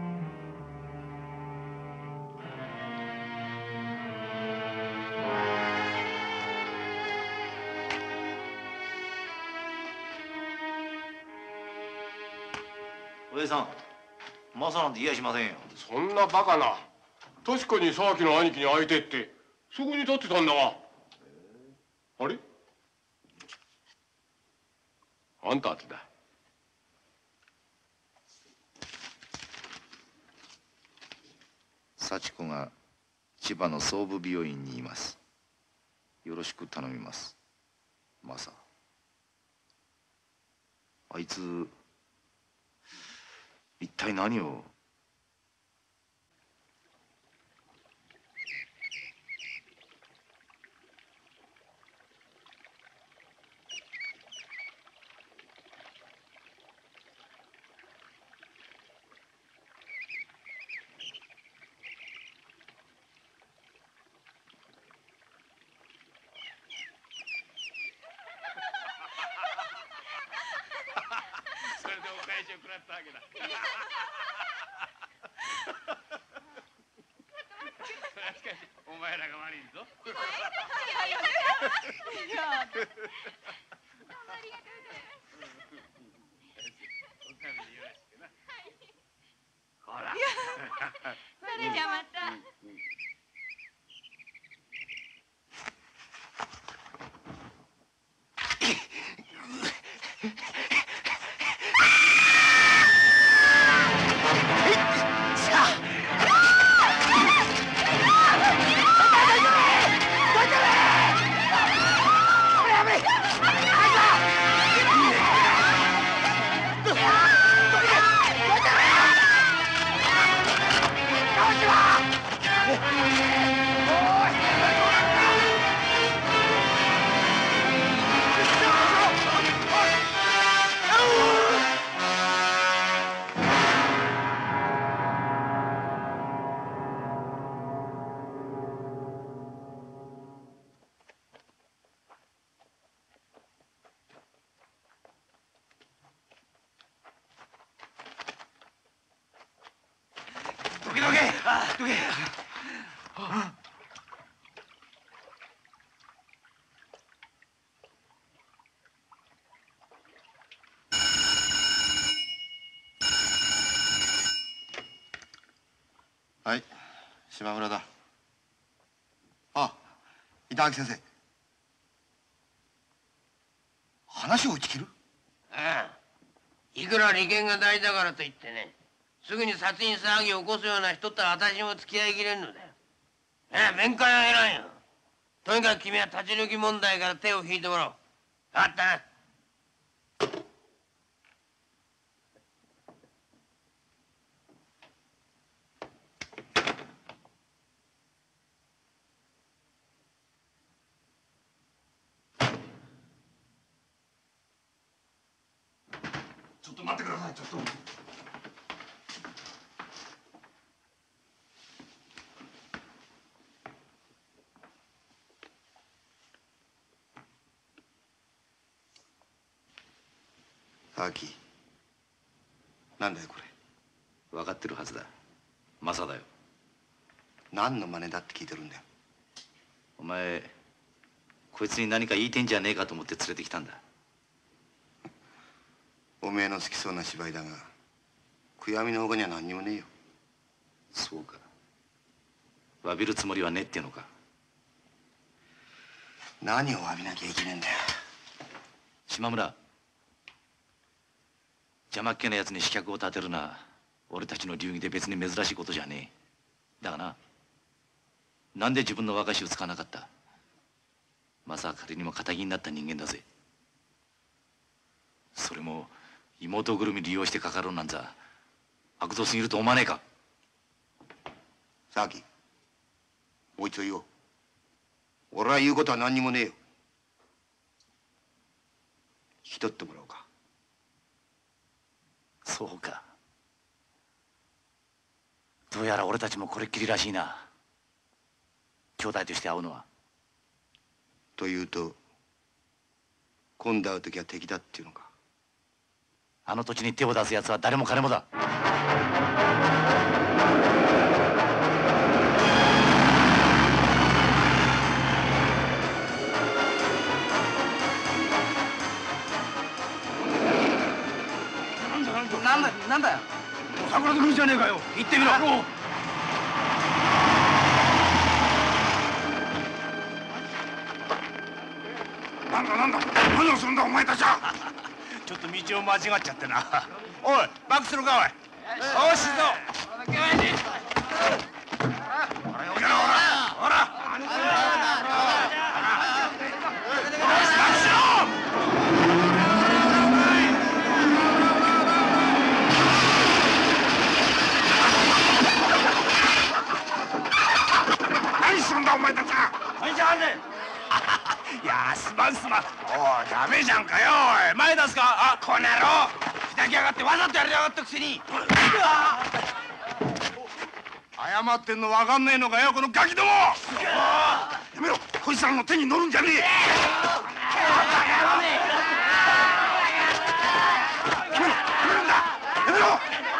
おやさん、マサなんて言いやしませんよ。 そんなバカな。確かに沢木の兄貴に会いてってそこに立ってたんだが。あれ、あんたってだ。 幸子が千葉の総武病院にいます。よろしく頼みます。マサ。あいつ一体何を。 それでお返しを食らったわけだ。それはしかしお前らが悪いぞ。いやいやいや。どうもありがとうございます。おかみによろしくな。ほら。それじゃまた。 やめ島村だ。あ、板垣先生。話を打ち切る？ ああ、いくら利権が大事だからといってね、すぐに殺人騒ぎを起こすような人ったら私も付き合いきれんのだよ。ああ、面会はいらんよ。とにかく君は立ち退き問題から手を引いてもらおう。分かったな。 ちょっと待ってください。ちょっと。 秋、なんだよこれ。 分かってるはずだ。マサだよ。 何の真似だって聞いてるんだよ。 お前こいつに何か言いてんじゃねえかと思って連れてきたんだ。 おめえの好きそうな芝居だが、悔やみのほかには何にもねえよ。 そうか。詫びるつもりはねえってのか。 何を詫びなきゃいけねえんだよ。 島村、邪魔っ気なやつに刺客を立てるのは俺たちの流儀で別に珍しいことじゃねえ。だがな、なんで自分の若しを使わなかった？まさか仮にも仇になった人間だぜ。それも妹ぐるみ利用してかかろうなんざ悪造すぎると思わねえか。 さあき、もう一度言おう。俺は言うことは何にもねえよ。引き取ってもらおうか。 そうか。どうやら俺たちもこれっきりらしいな。兄弟として会うのは。 というと、今度会う時は敵だっていうのか。 あの土地に手を出す奴は誰も彼もだ。 なんだなんだよ。 桜で来るじゃねえかよ。行ってみろ。なんだなんだ、何をするんだお前たちは。 ちょっと道を間違っちゃってな。おい、バックするかおい。おい、静か。ほらよけろ、ほらほら。 何するんだお前たちは。 何じゃあねえ。いやすまんすまん。おい、ダメじゃんかよ。おい、前出すか。あ、この野郎。開きやがってわざとやりやがったくせに。 謝ってんの分かんねえのかよ、このガキども。やめろ、こいつらの手に乗るんじゃねえ。やめろ、やめるんだ。やめろ。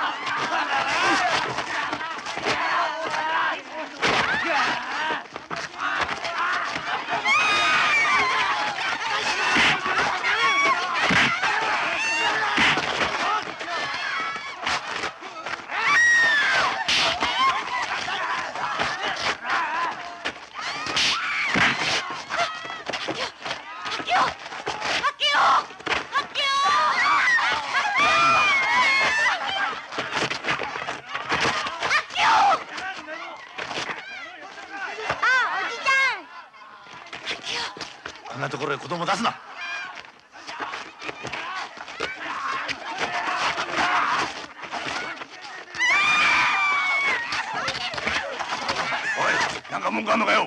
こんなところへ子供出すな。 おい、なんか文句あんのかよ。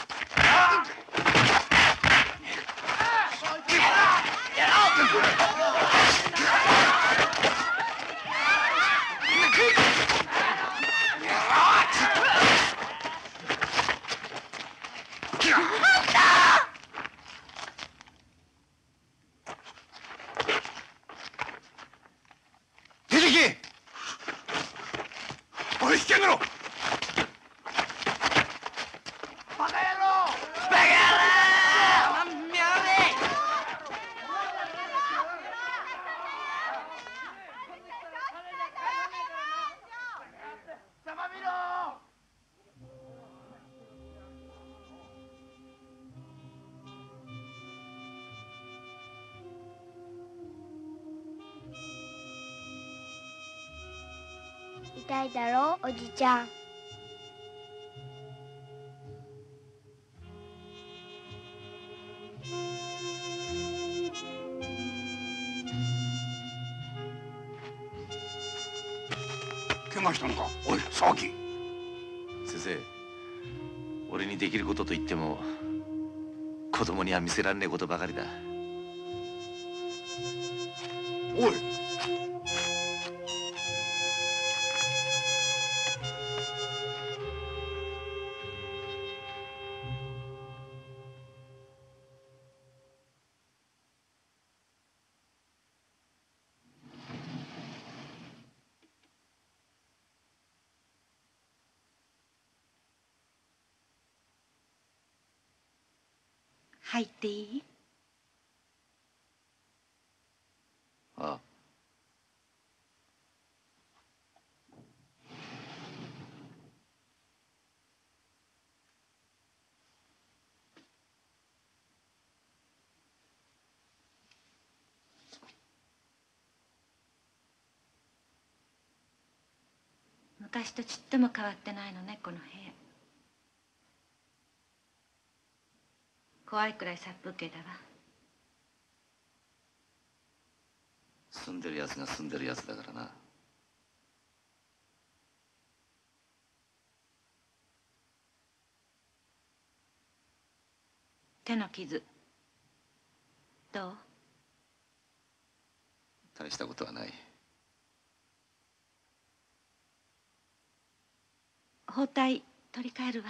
出てけ。 おい、引き上げろ。 バカ野郎！バカ野郎！やめろ！ たいだろう、おじちゃん。 怪我したのか。おい沢木。 先生、俺にできることと言っても子供には見せられねえことばかりだ。 おい。 入っていい？ ああ。 昔とちっとも変わってないのね、この部屋。怖いくらい殺風景だわ。 住んでるやつが住んでるやつだからな。 手の傷どう？ 大したことはない。 包帯取り替えるわ。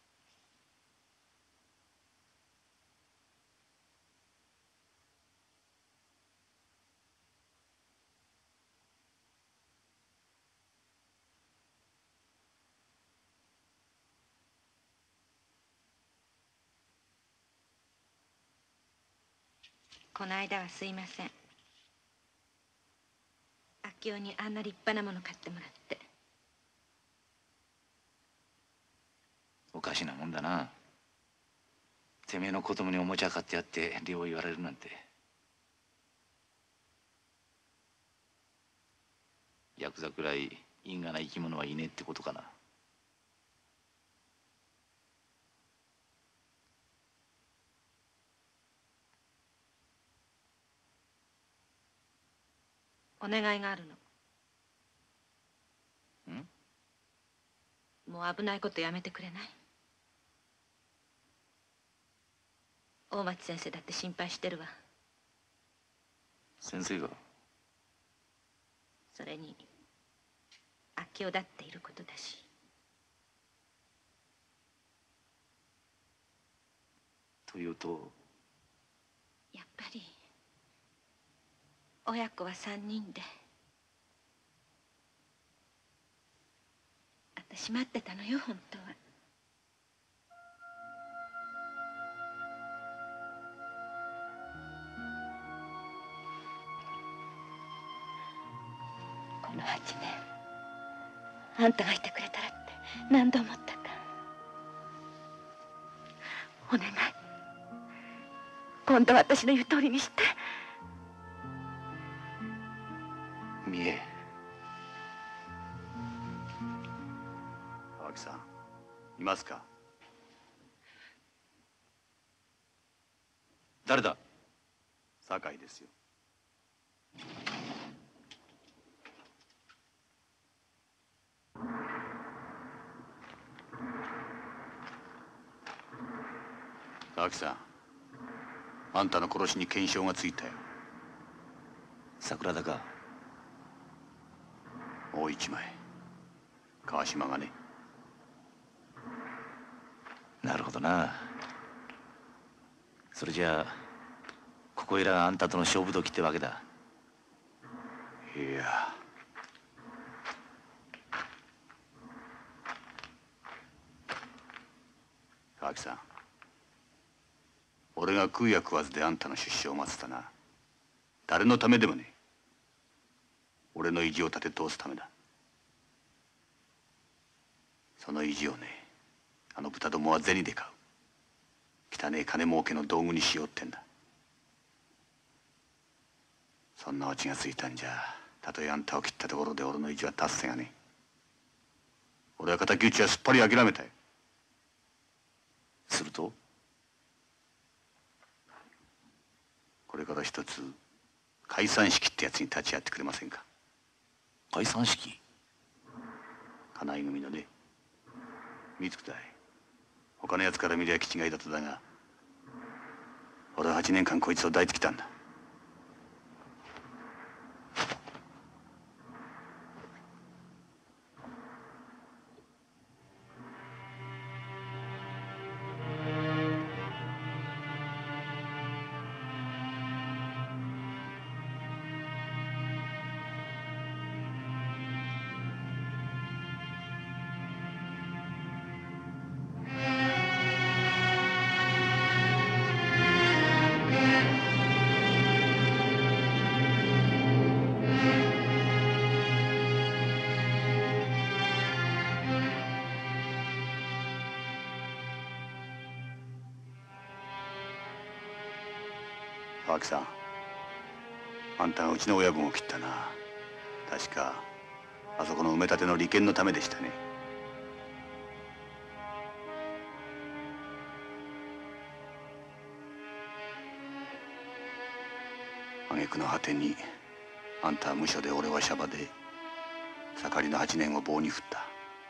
この間はすいません。明夫にあんな立派なもの買ってもらって。 おかしなもんだな。てめえの子供におもちゃ買ってやって利を言われるなんて。ヤクザくらい因果な生き物はいねえってことかな。 お願いがあるの。 ん？ もう危ないことやめてくれない？大町先生だって心配してるわ。 先生が？ それに明夫だっていることだし。 というと？ やっぱり親子は三人で。私待ってたのよ、本当は。この八年あんたがいてくれたらって何度思ったか。お願い、今度は私の言う通りにして。 見え。 青木さん、いますか？ 誰だ？ 酒井ですよ。青木さん、あんたの殺しに検証がついたよ。 桜田か？ もう一枚、川島がね。 なるほどな。それじゃあここいらがあんたとの勝負時ってわけだ。 いや、川木さん、俺が食うや食わずであんたの出所を待つたな。誰のためでもねえ。俺の意地を立て通すためだ。その意地をね、あの豚どもは銭で買う。汚え金儲けの道具にしようってんだ。そんなオチがついたんじゃ、たとえあんたを切ったところで俺の意地は達せがねえ。 俺は敵討ちはすっぱり諦めたよ。 するとこれから一つ解散式ってやつに立ち会ってくれませんか。 解散式？ 金井組のね。見つくたい。他のやつから見りゃ気違いだとだが、俺は八年間こいつを抱いてきたんだ。青木さん、あんたがうちの親分を切ったな。確かあそこの埋め立ての利権のためでしたね。挙句の果てにあんたは無所で俺はシャバで、盛りの八年を棒に振った。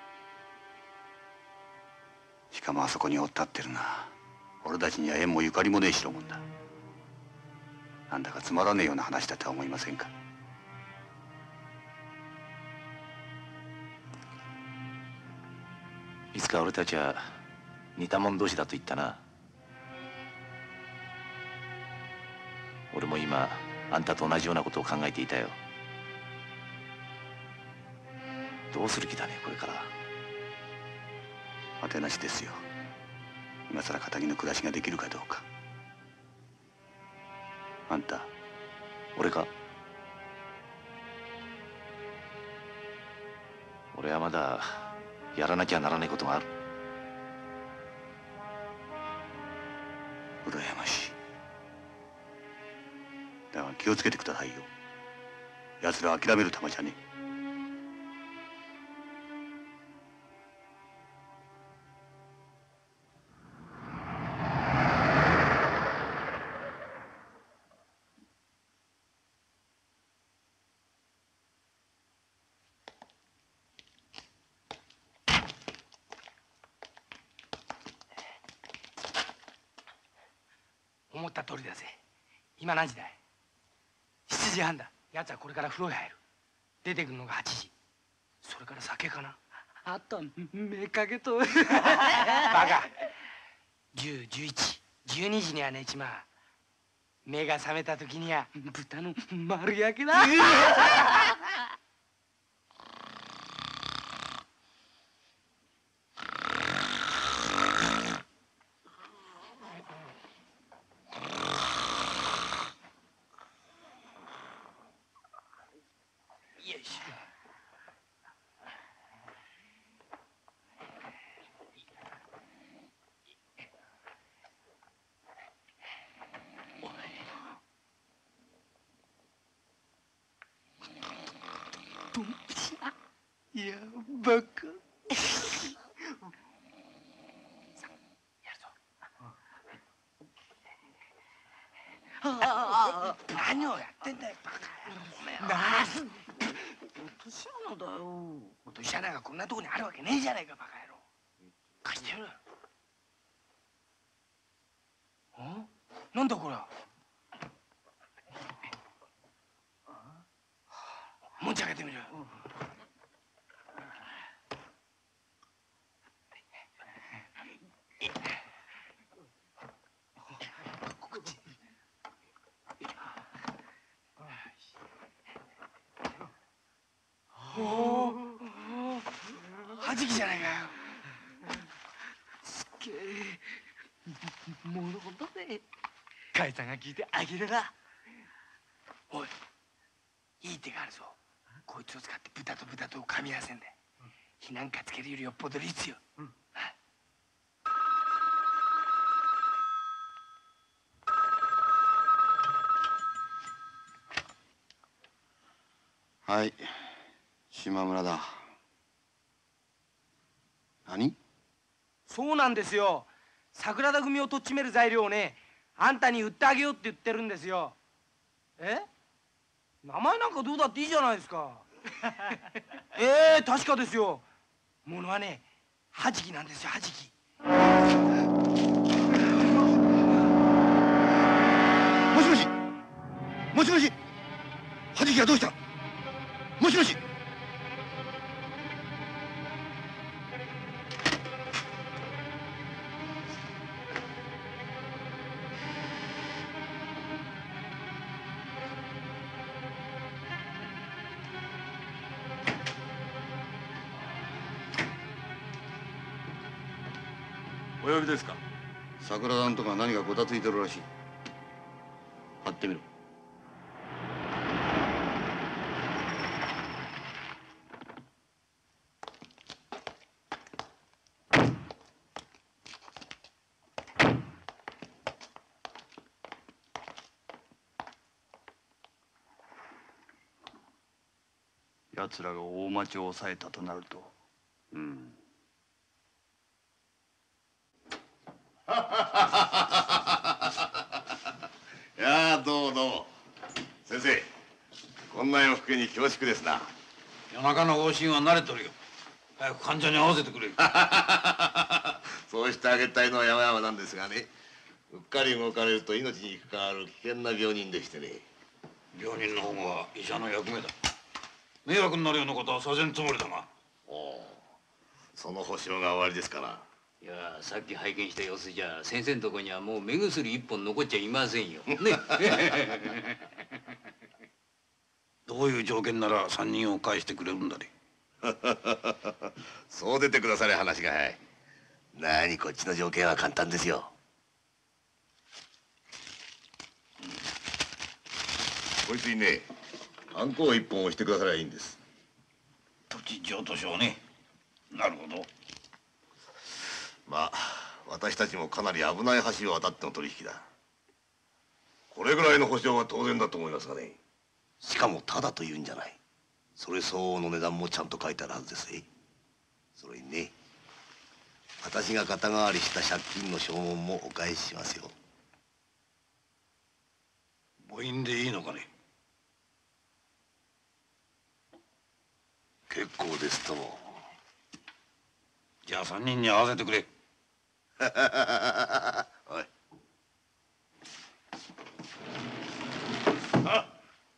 しかもあそこにおったってるな。俺たちには縁もゆかりもねえ代物だ。なんだかつまらねえような話だとは思いませんか。 いつか俺たちは似た者同士だと言ったな。俺も今あんたと同じようなことを考えていたよ。どうする気だね、これから。 当てなしですよ。今さら堅気の暮らしができるかどうか。あんた、 俺か？俺はまだやらなきゃならないことがある。 羨ましい。だが気をつけてくださいよ。奴ら諦める玉じゃねえ。 思った通りだぜ。今何時だい？しちじはんだ。奴はこれから風呂へ入る。出てくるのがはちじ。それから酒かな。あとは目かけとバカ。じゅう、じゅういち、じゅうにじには寝ちまう。目が覚めた時には豚の丸焼きだ。よいしょ。ドンピシャ。やばか。さあ、やるぞ。ああ、何をやってんだよ、バカ野郎。おめえは。落とし穴だよ。落とし穴がこんなとこにあるわけねえじゃないか、バカ野郎。貸してやる。あ？なんだこれは。もんち開けてみる。おお、はじきじゃないかよ。すっげえものだね。甲斐さんが聞いてあげれな。おい、いい手があるぞ。こいつを使って豚と豚とを噛み合わせんだよ。火なんかつけるよりよっぽど率よ。うん、 はい、島村だ。 何？ そうなんですよ。桜田組をとっちめる材料をね、あんたに売ってあげようって言ってるんですよ。え？名前なんかどうだっていいじゃないですか。ええ、確かですよ。ものはね、はじきなんですよ、はじき。 もしもしもしもし、はじきはどうした？もしもし。 お呼びですか？ 桜田のとか何かごたついてるらしい。貼ってみろ。 奴らが大町を抑えたとなると。 うん。 いやあ、どうもどうも。先生、こんな夜更けに恐縮ですな。 夜中の往診は慣れとるよ。早く患者に合わせてくれ。 そうしてあげたいのは山々なんですがね、うっかり動かれると命に関わる危険な病人でしてね。 病人の保護は医者の役目だ。迷惑になるようなことはさせんつもりだが。 おお、その保証が終わりですから。 いや、さっき拝見した様子じゃ先生のとこにはもう目薬一本残っちゃいませんよ。ね。 どういう条件なら三人を返してくれるんだね。 そう出てくだされ話が早い。なに、こっちの条件は簡単ですよ。こいつにね、ハンコを一本押してくださりゃいいんです。 土地譲渡証ね。なるほど。 まあ、私たちもかなり危ない橋を渡っての取引だ。これぐらいの保証は当然だと思いますがね。しかもただというんじゃない。それ相応の値段もちゃんと書いてあるはずですね。それにね、私が肩代わりした借金の証文もお返ししますよ。 母印でいいのかね。 結構ですとも。 じゃあ三人に合わせてくれ。 おい。 あ、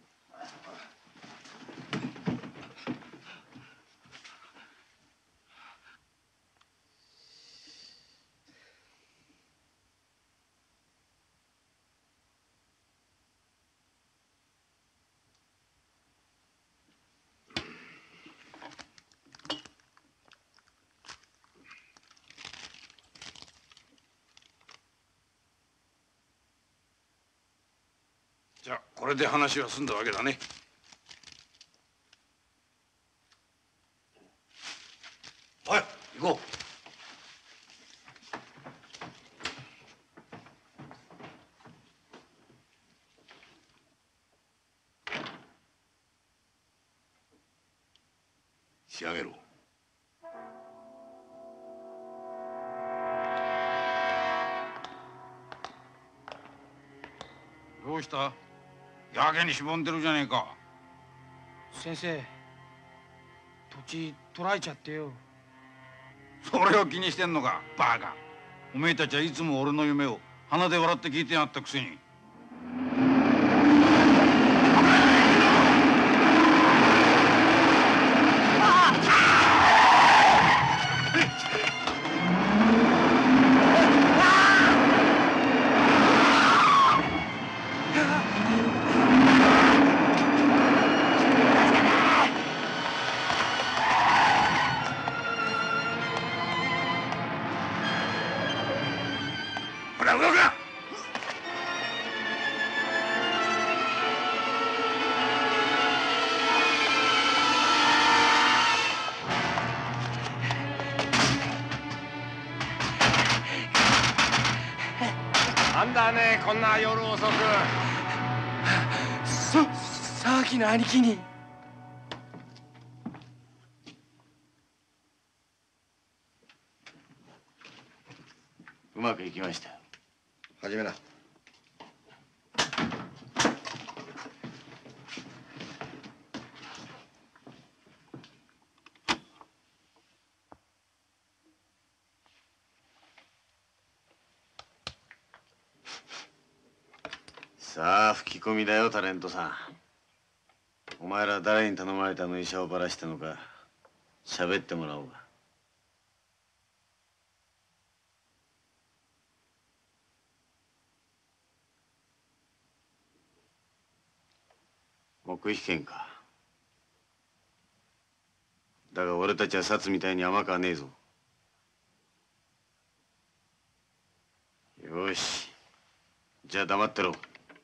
じゃあこれで話は済んだわけだね。おい、行こう。 仕上げろ。 どうした？やけにしぼんでるじゃねえか。 先生、土地取られちゃってよ。 それを気にしてんのか、バカ。おめえたちはいつも俺の夢を鼻で笑って聞いてやったくせに。 なんだね、こんな夜遅く。 そ、騒ぎの兄貴に。 うまくいきました。始めな。さあ吹き込みだよ、タレントさん。お前ら誰に頼まれたの医者をばらしたのか喋ってもらおうか。黙秘権か。だが俺たちは殺みたいに甘くはねえぞ。よし、じゃあ黙ってろ。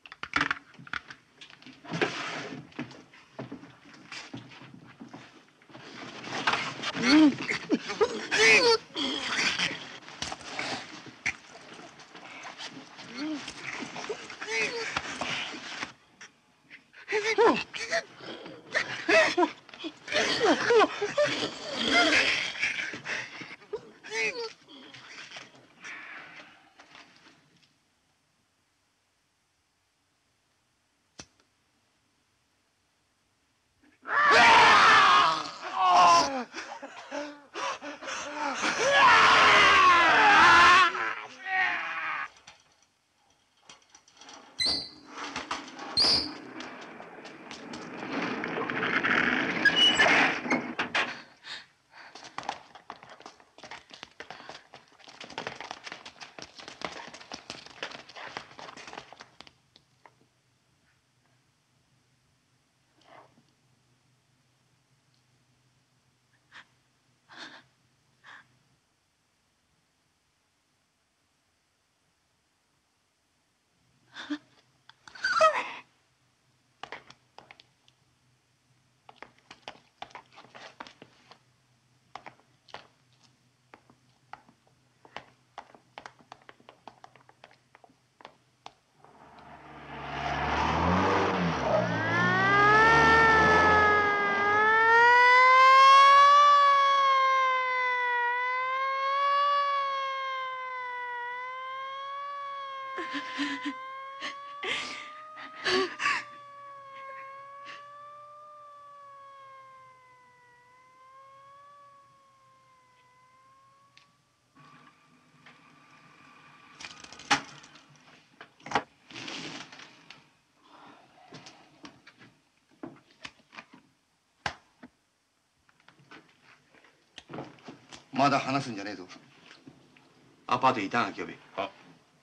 まだ話すんじゃねえぞ。アパートに板垣呼べ。は。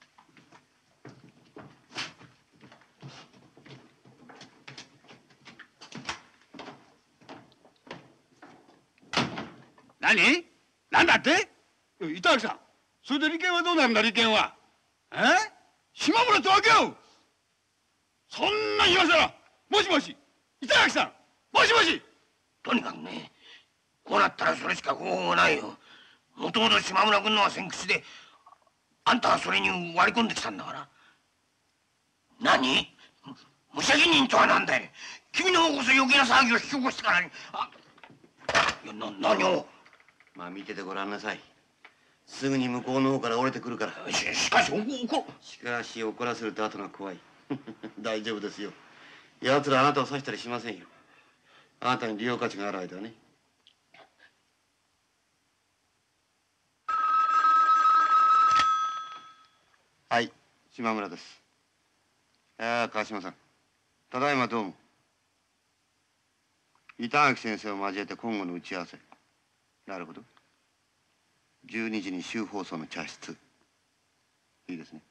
何？なんだって？板垣さん、それで利権はどうなるんだ、利権は。え？島村と分け合う？そんな今さら、もしもし、板垣さん、もしもし。 とにかくね、こうなったらそれしか方法がないよ。もともと島村君のは先口で、あんたはそれに割り込んできたんだから。何？無責任とはなんだい。君の方こそ余計な騒ぎを引き起こしてからに。あ、いや、な、何を。 まあ見ててごらんなさい。すぐに向こうの方から降りてくるから。 し、しかし、怒、怒。 しかし怒らせると後が怖い。大丈夫ですよ。奴らあなたを刺したりしませんよ。あなたに利用価値がある間はね。はい、島村です。ああ、川島さん。ただいまどうも。板垣先生を交えて今後の打ち合わせ。なるほど。じゅうにじに週放送の茶室。いいですね。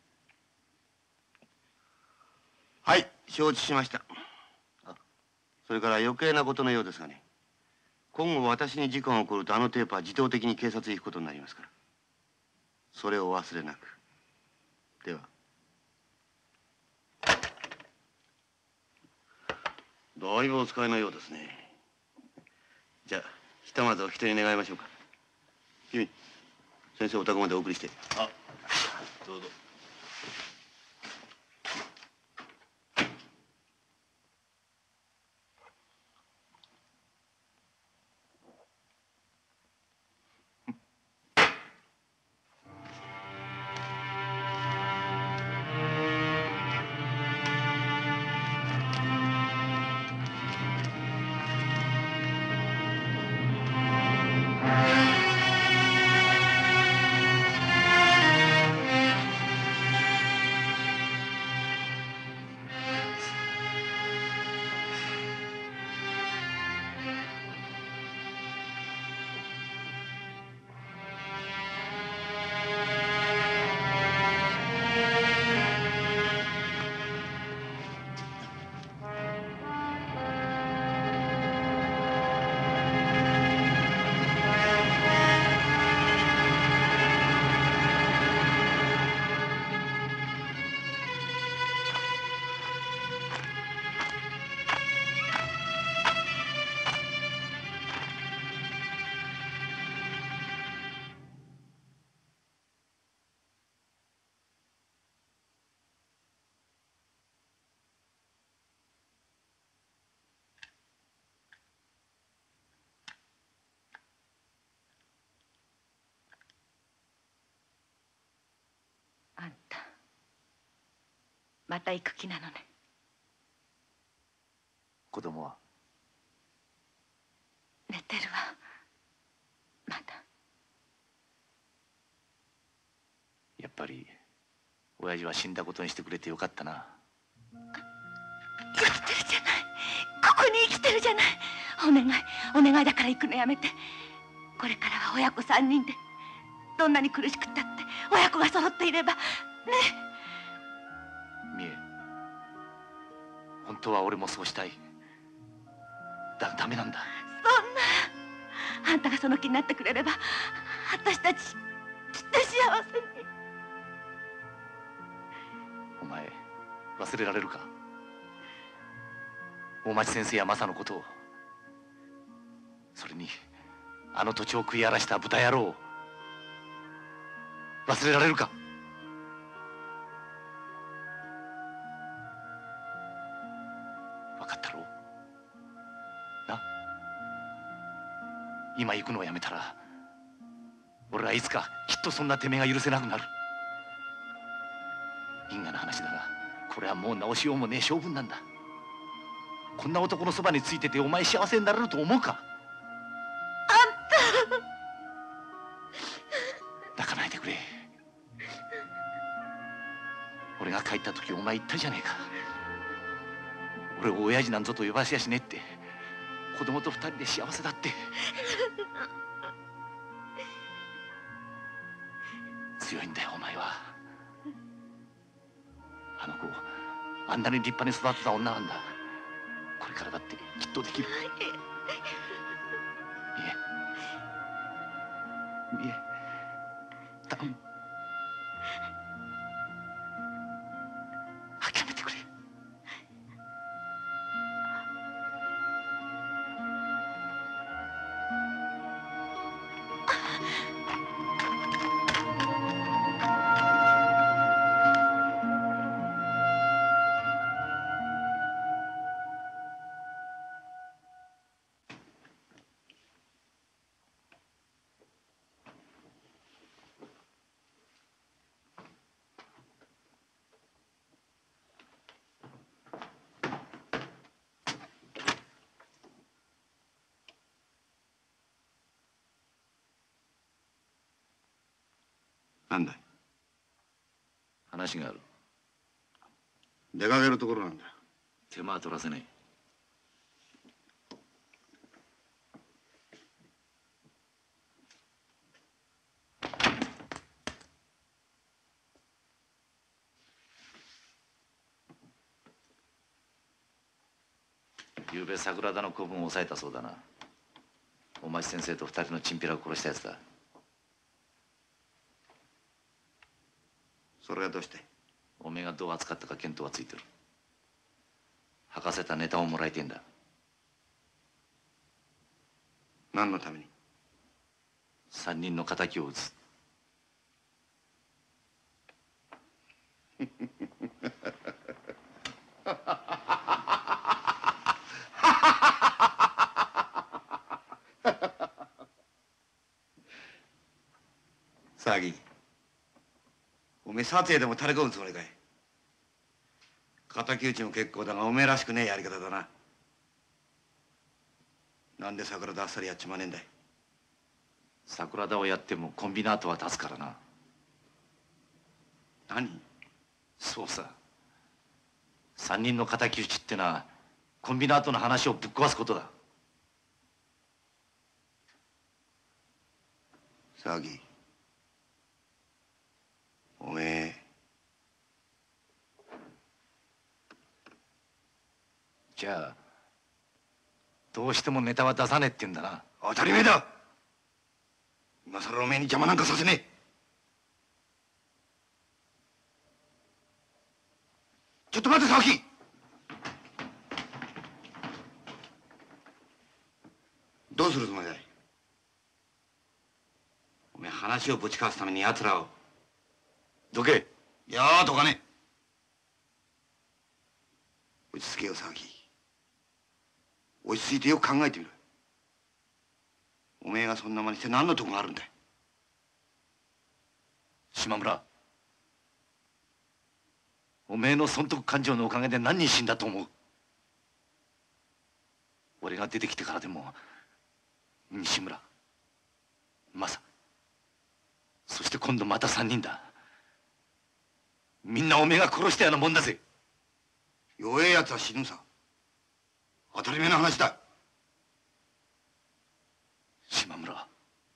はい、承知しました。あ、それから余計なことのようですがね。今後私に事故が起こるとあのテープは自動的に警察へ行くことになりますから。それをお忘れなく。では。だいぶお使いのようですね。じゃあひとまずお引き取り願いましょうか。君、先生お宅までお送りして。 あ、どうぞ。 あんたまた行く気なのね。 子供は寝てるわ。まだ。 やっぱり親父は死んだことにしてくれてよかったな。 生きてるじゃない。ここに生きてるじゃない。お願いお願いだから行くのやめて。これからは親子三人で、どんなに苦しくったって親子が揃っていればね。 美恵、本当は俺もそうしたい。だがダメなんだ。 そんな、あんたがその気になってくれれば私たちきっと幸せに。 お前忘れられるか、大町先生やマサのことを。それにあの土地を食い荒らした豚野郎を忘れられるか。分かったろうな。今行くのをやめたら俺はいつかきっとそんなてめえが許せなくなる。因果な話だが、これはもう直しようもねえ性分なんだ。こんな男のそばについててお前幸せになれると思うか。泣かないでくれ。俺が帰った時お前言ったじゃねえか。俺を親父なんぞと呼ばせやしねえって。子供と二人で幸せだって。強いんだよお前は。あの子あんなに立派に育てた女なんだ。これからだってきっとできる。見え見え頼む。諦めてくれ。 なんだい。 話がある。 出かけるところなんだ。 手間は取らせねえ。ゆうべ桜田の子分を抑えたそうだな。お町先生と二人のチンピラを殺したやつだ。 それがどうして。 おめえがどう扱ったか見当はついてる。吐かせたネタをもらいてんだ。 何のために。 三人の敵を討つ。 騒ぎ。おめえ撮影でも垂れ込むつもりかい。敵討ちも結構だがおめえらしくねえやり方だな。なんで桜田あっさりやっちまねえんだい。 桜田をやってもコンビナートは立つからな。 何。 そうさ。三人の敵討ちってのはコンビナートの話をぶっ壊すことだ。 騒ぎ。おめえ。 じゃあどうしてもネタは出さねえって言うんだな。 当たり前だ。今さらおめえに邪魔なんかさせねえ。ちょっと待て、沢木。どうするつもりだい。おめえ話をぶち交わすために奴らを。 どけ。 いやーどかねえ。落ち着けよ沢木。落ち着いてよく考えてみろ。おめえがそんな真似して何の得があるんだい。 島村、 おめえの損得感情のおかげで何人死んだと思う？俺が出てきてからでも西村、マサ、そして今度また三人だ。みんなおめえが殺したようなもんだぜ。 弱えやつは死ぬさ。当たり前の話だ。 島村、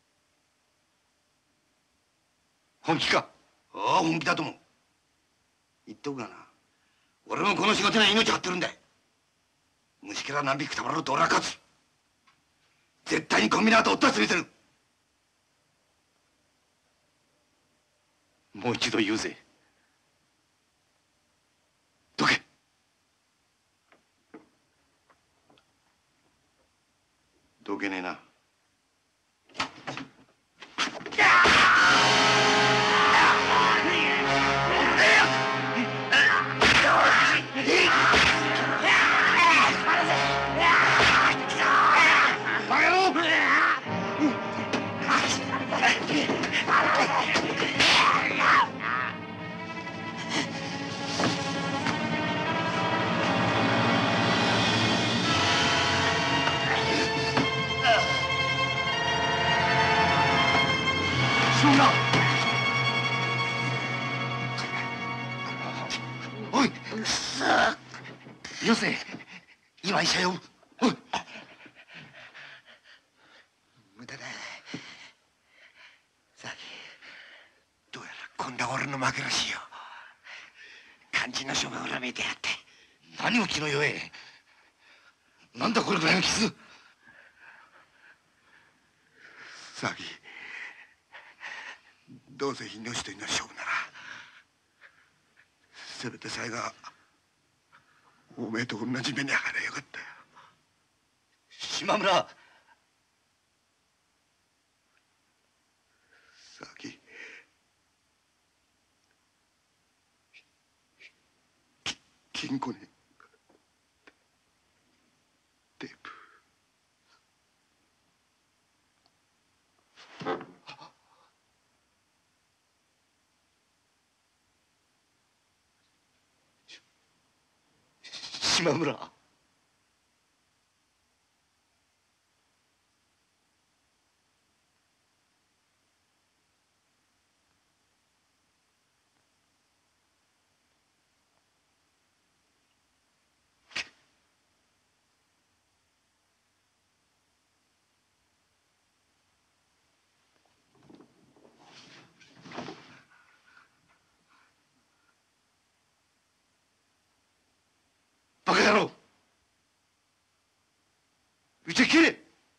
本気か？ ああ、本気だと思う。言っとくがな、俺もこの仕事には命張ってるんだ。虫けら何匹たまろうと俺は勝つ。絶対にコンビナートを追ったら潰せる。 もう一度言うぜ。どけ。 どけねえな。 おい、よせ、今医者呼ぶ。おい、無駄だ。さあ、どうやら今度は俺の負けらしいよ。肝心の書が恨めてやって。何を気の弱え。なんだこれぐらいの傷。さあ、どうせ命と命の勝負なら、せめてさえがおめえと同じ目に遭われよかったよ。 島村、 さき、金庫にテープ。 島村、バカ野郎、うちへ切れ。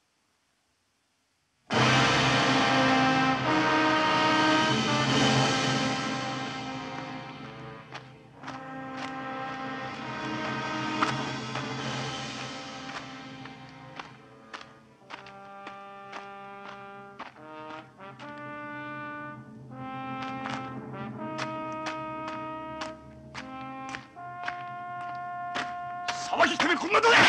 騒ぎてめえこんなとこで。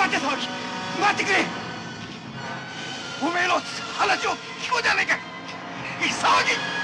待て騒ぎ、待ってくれ。おめえの話を聞こうじゃねえか。騒ぎ。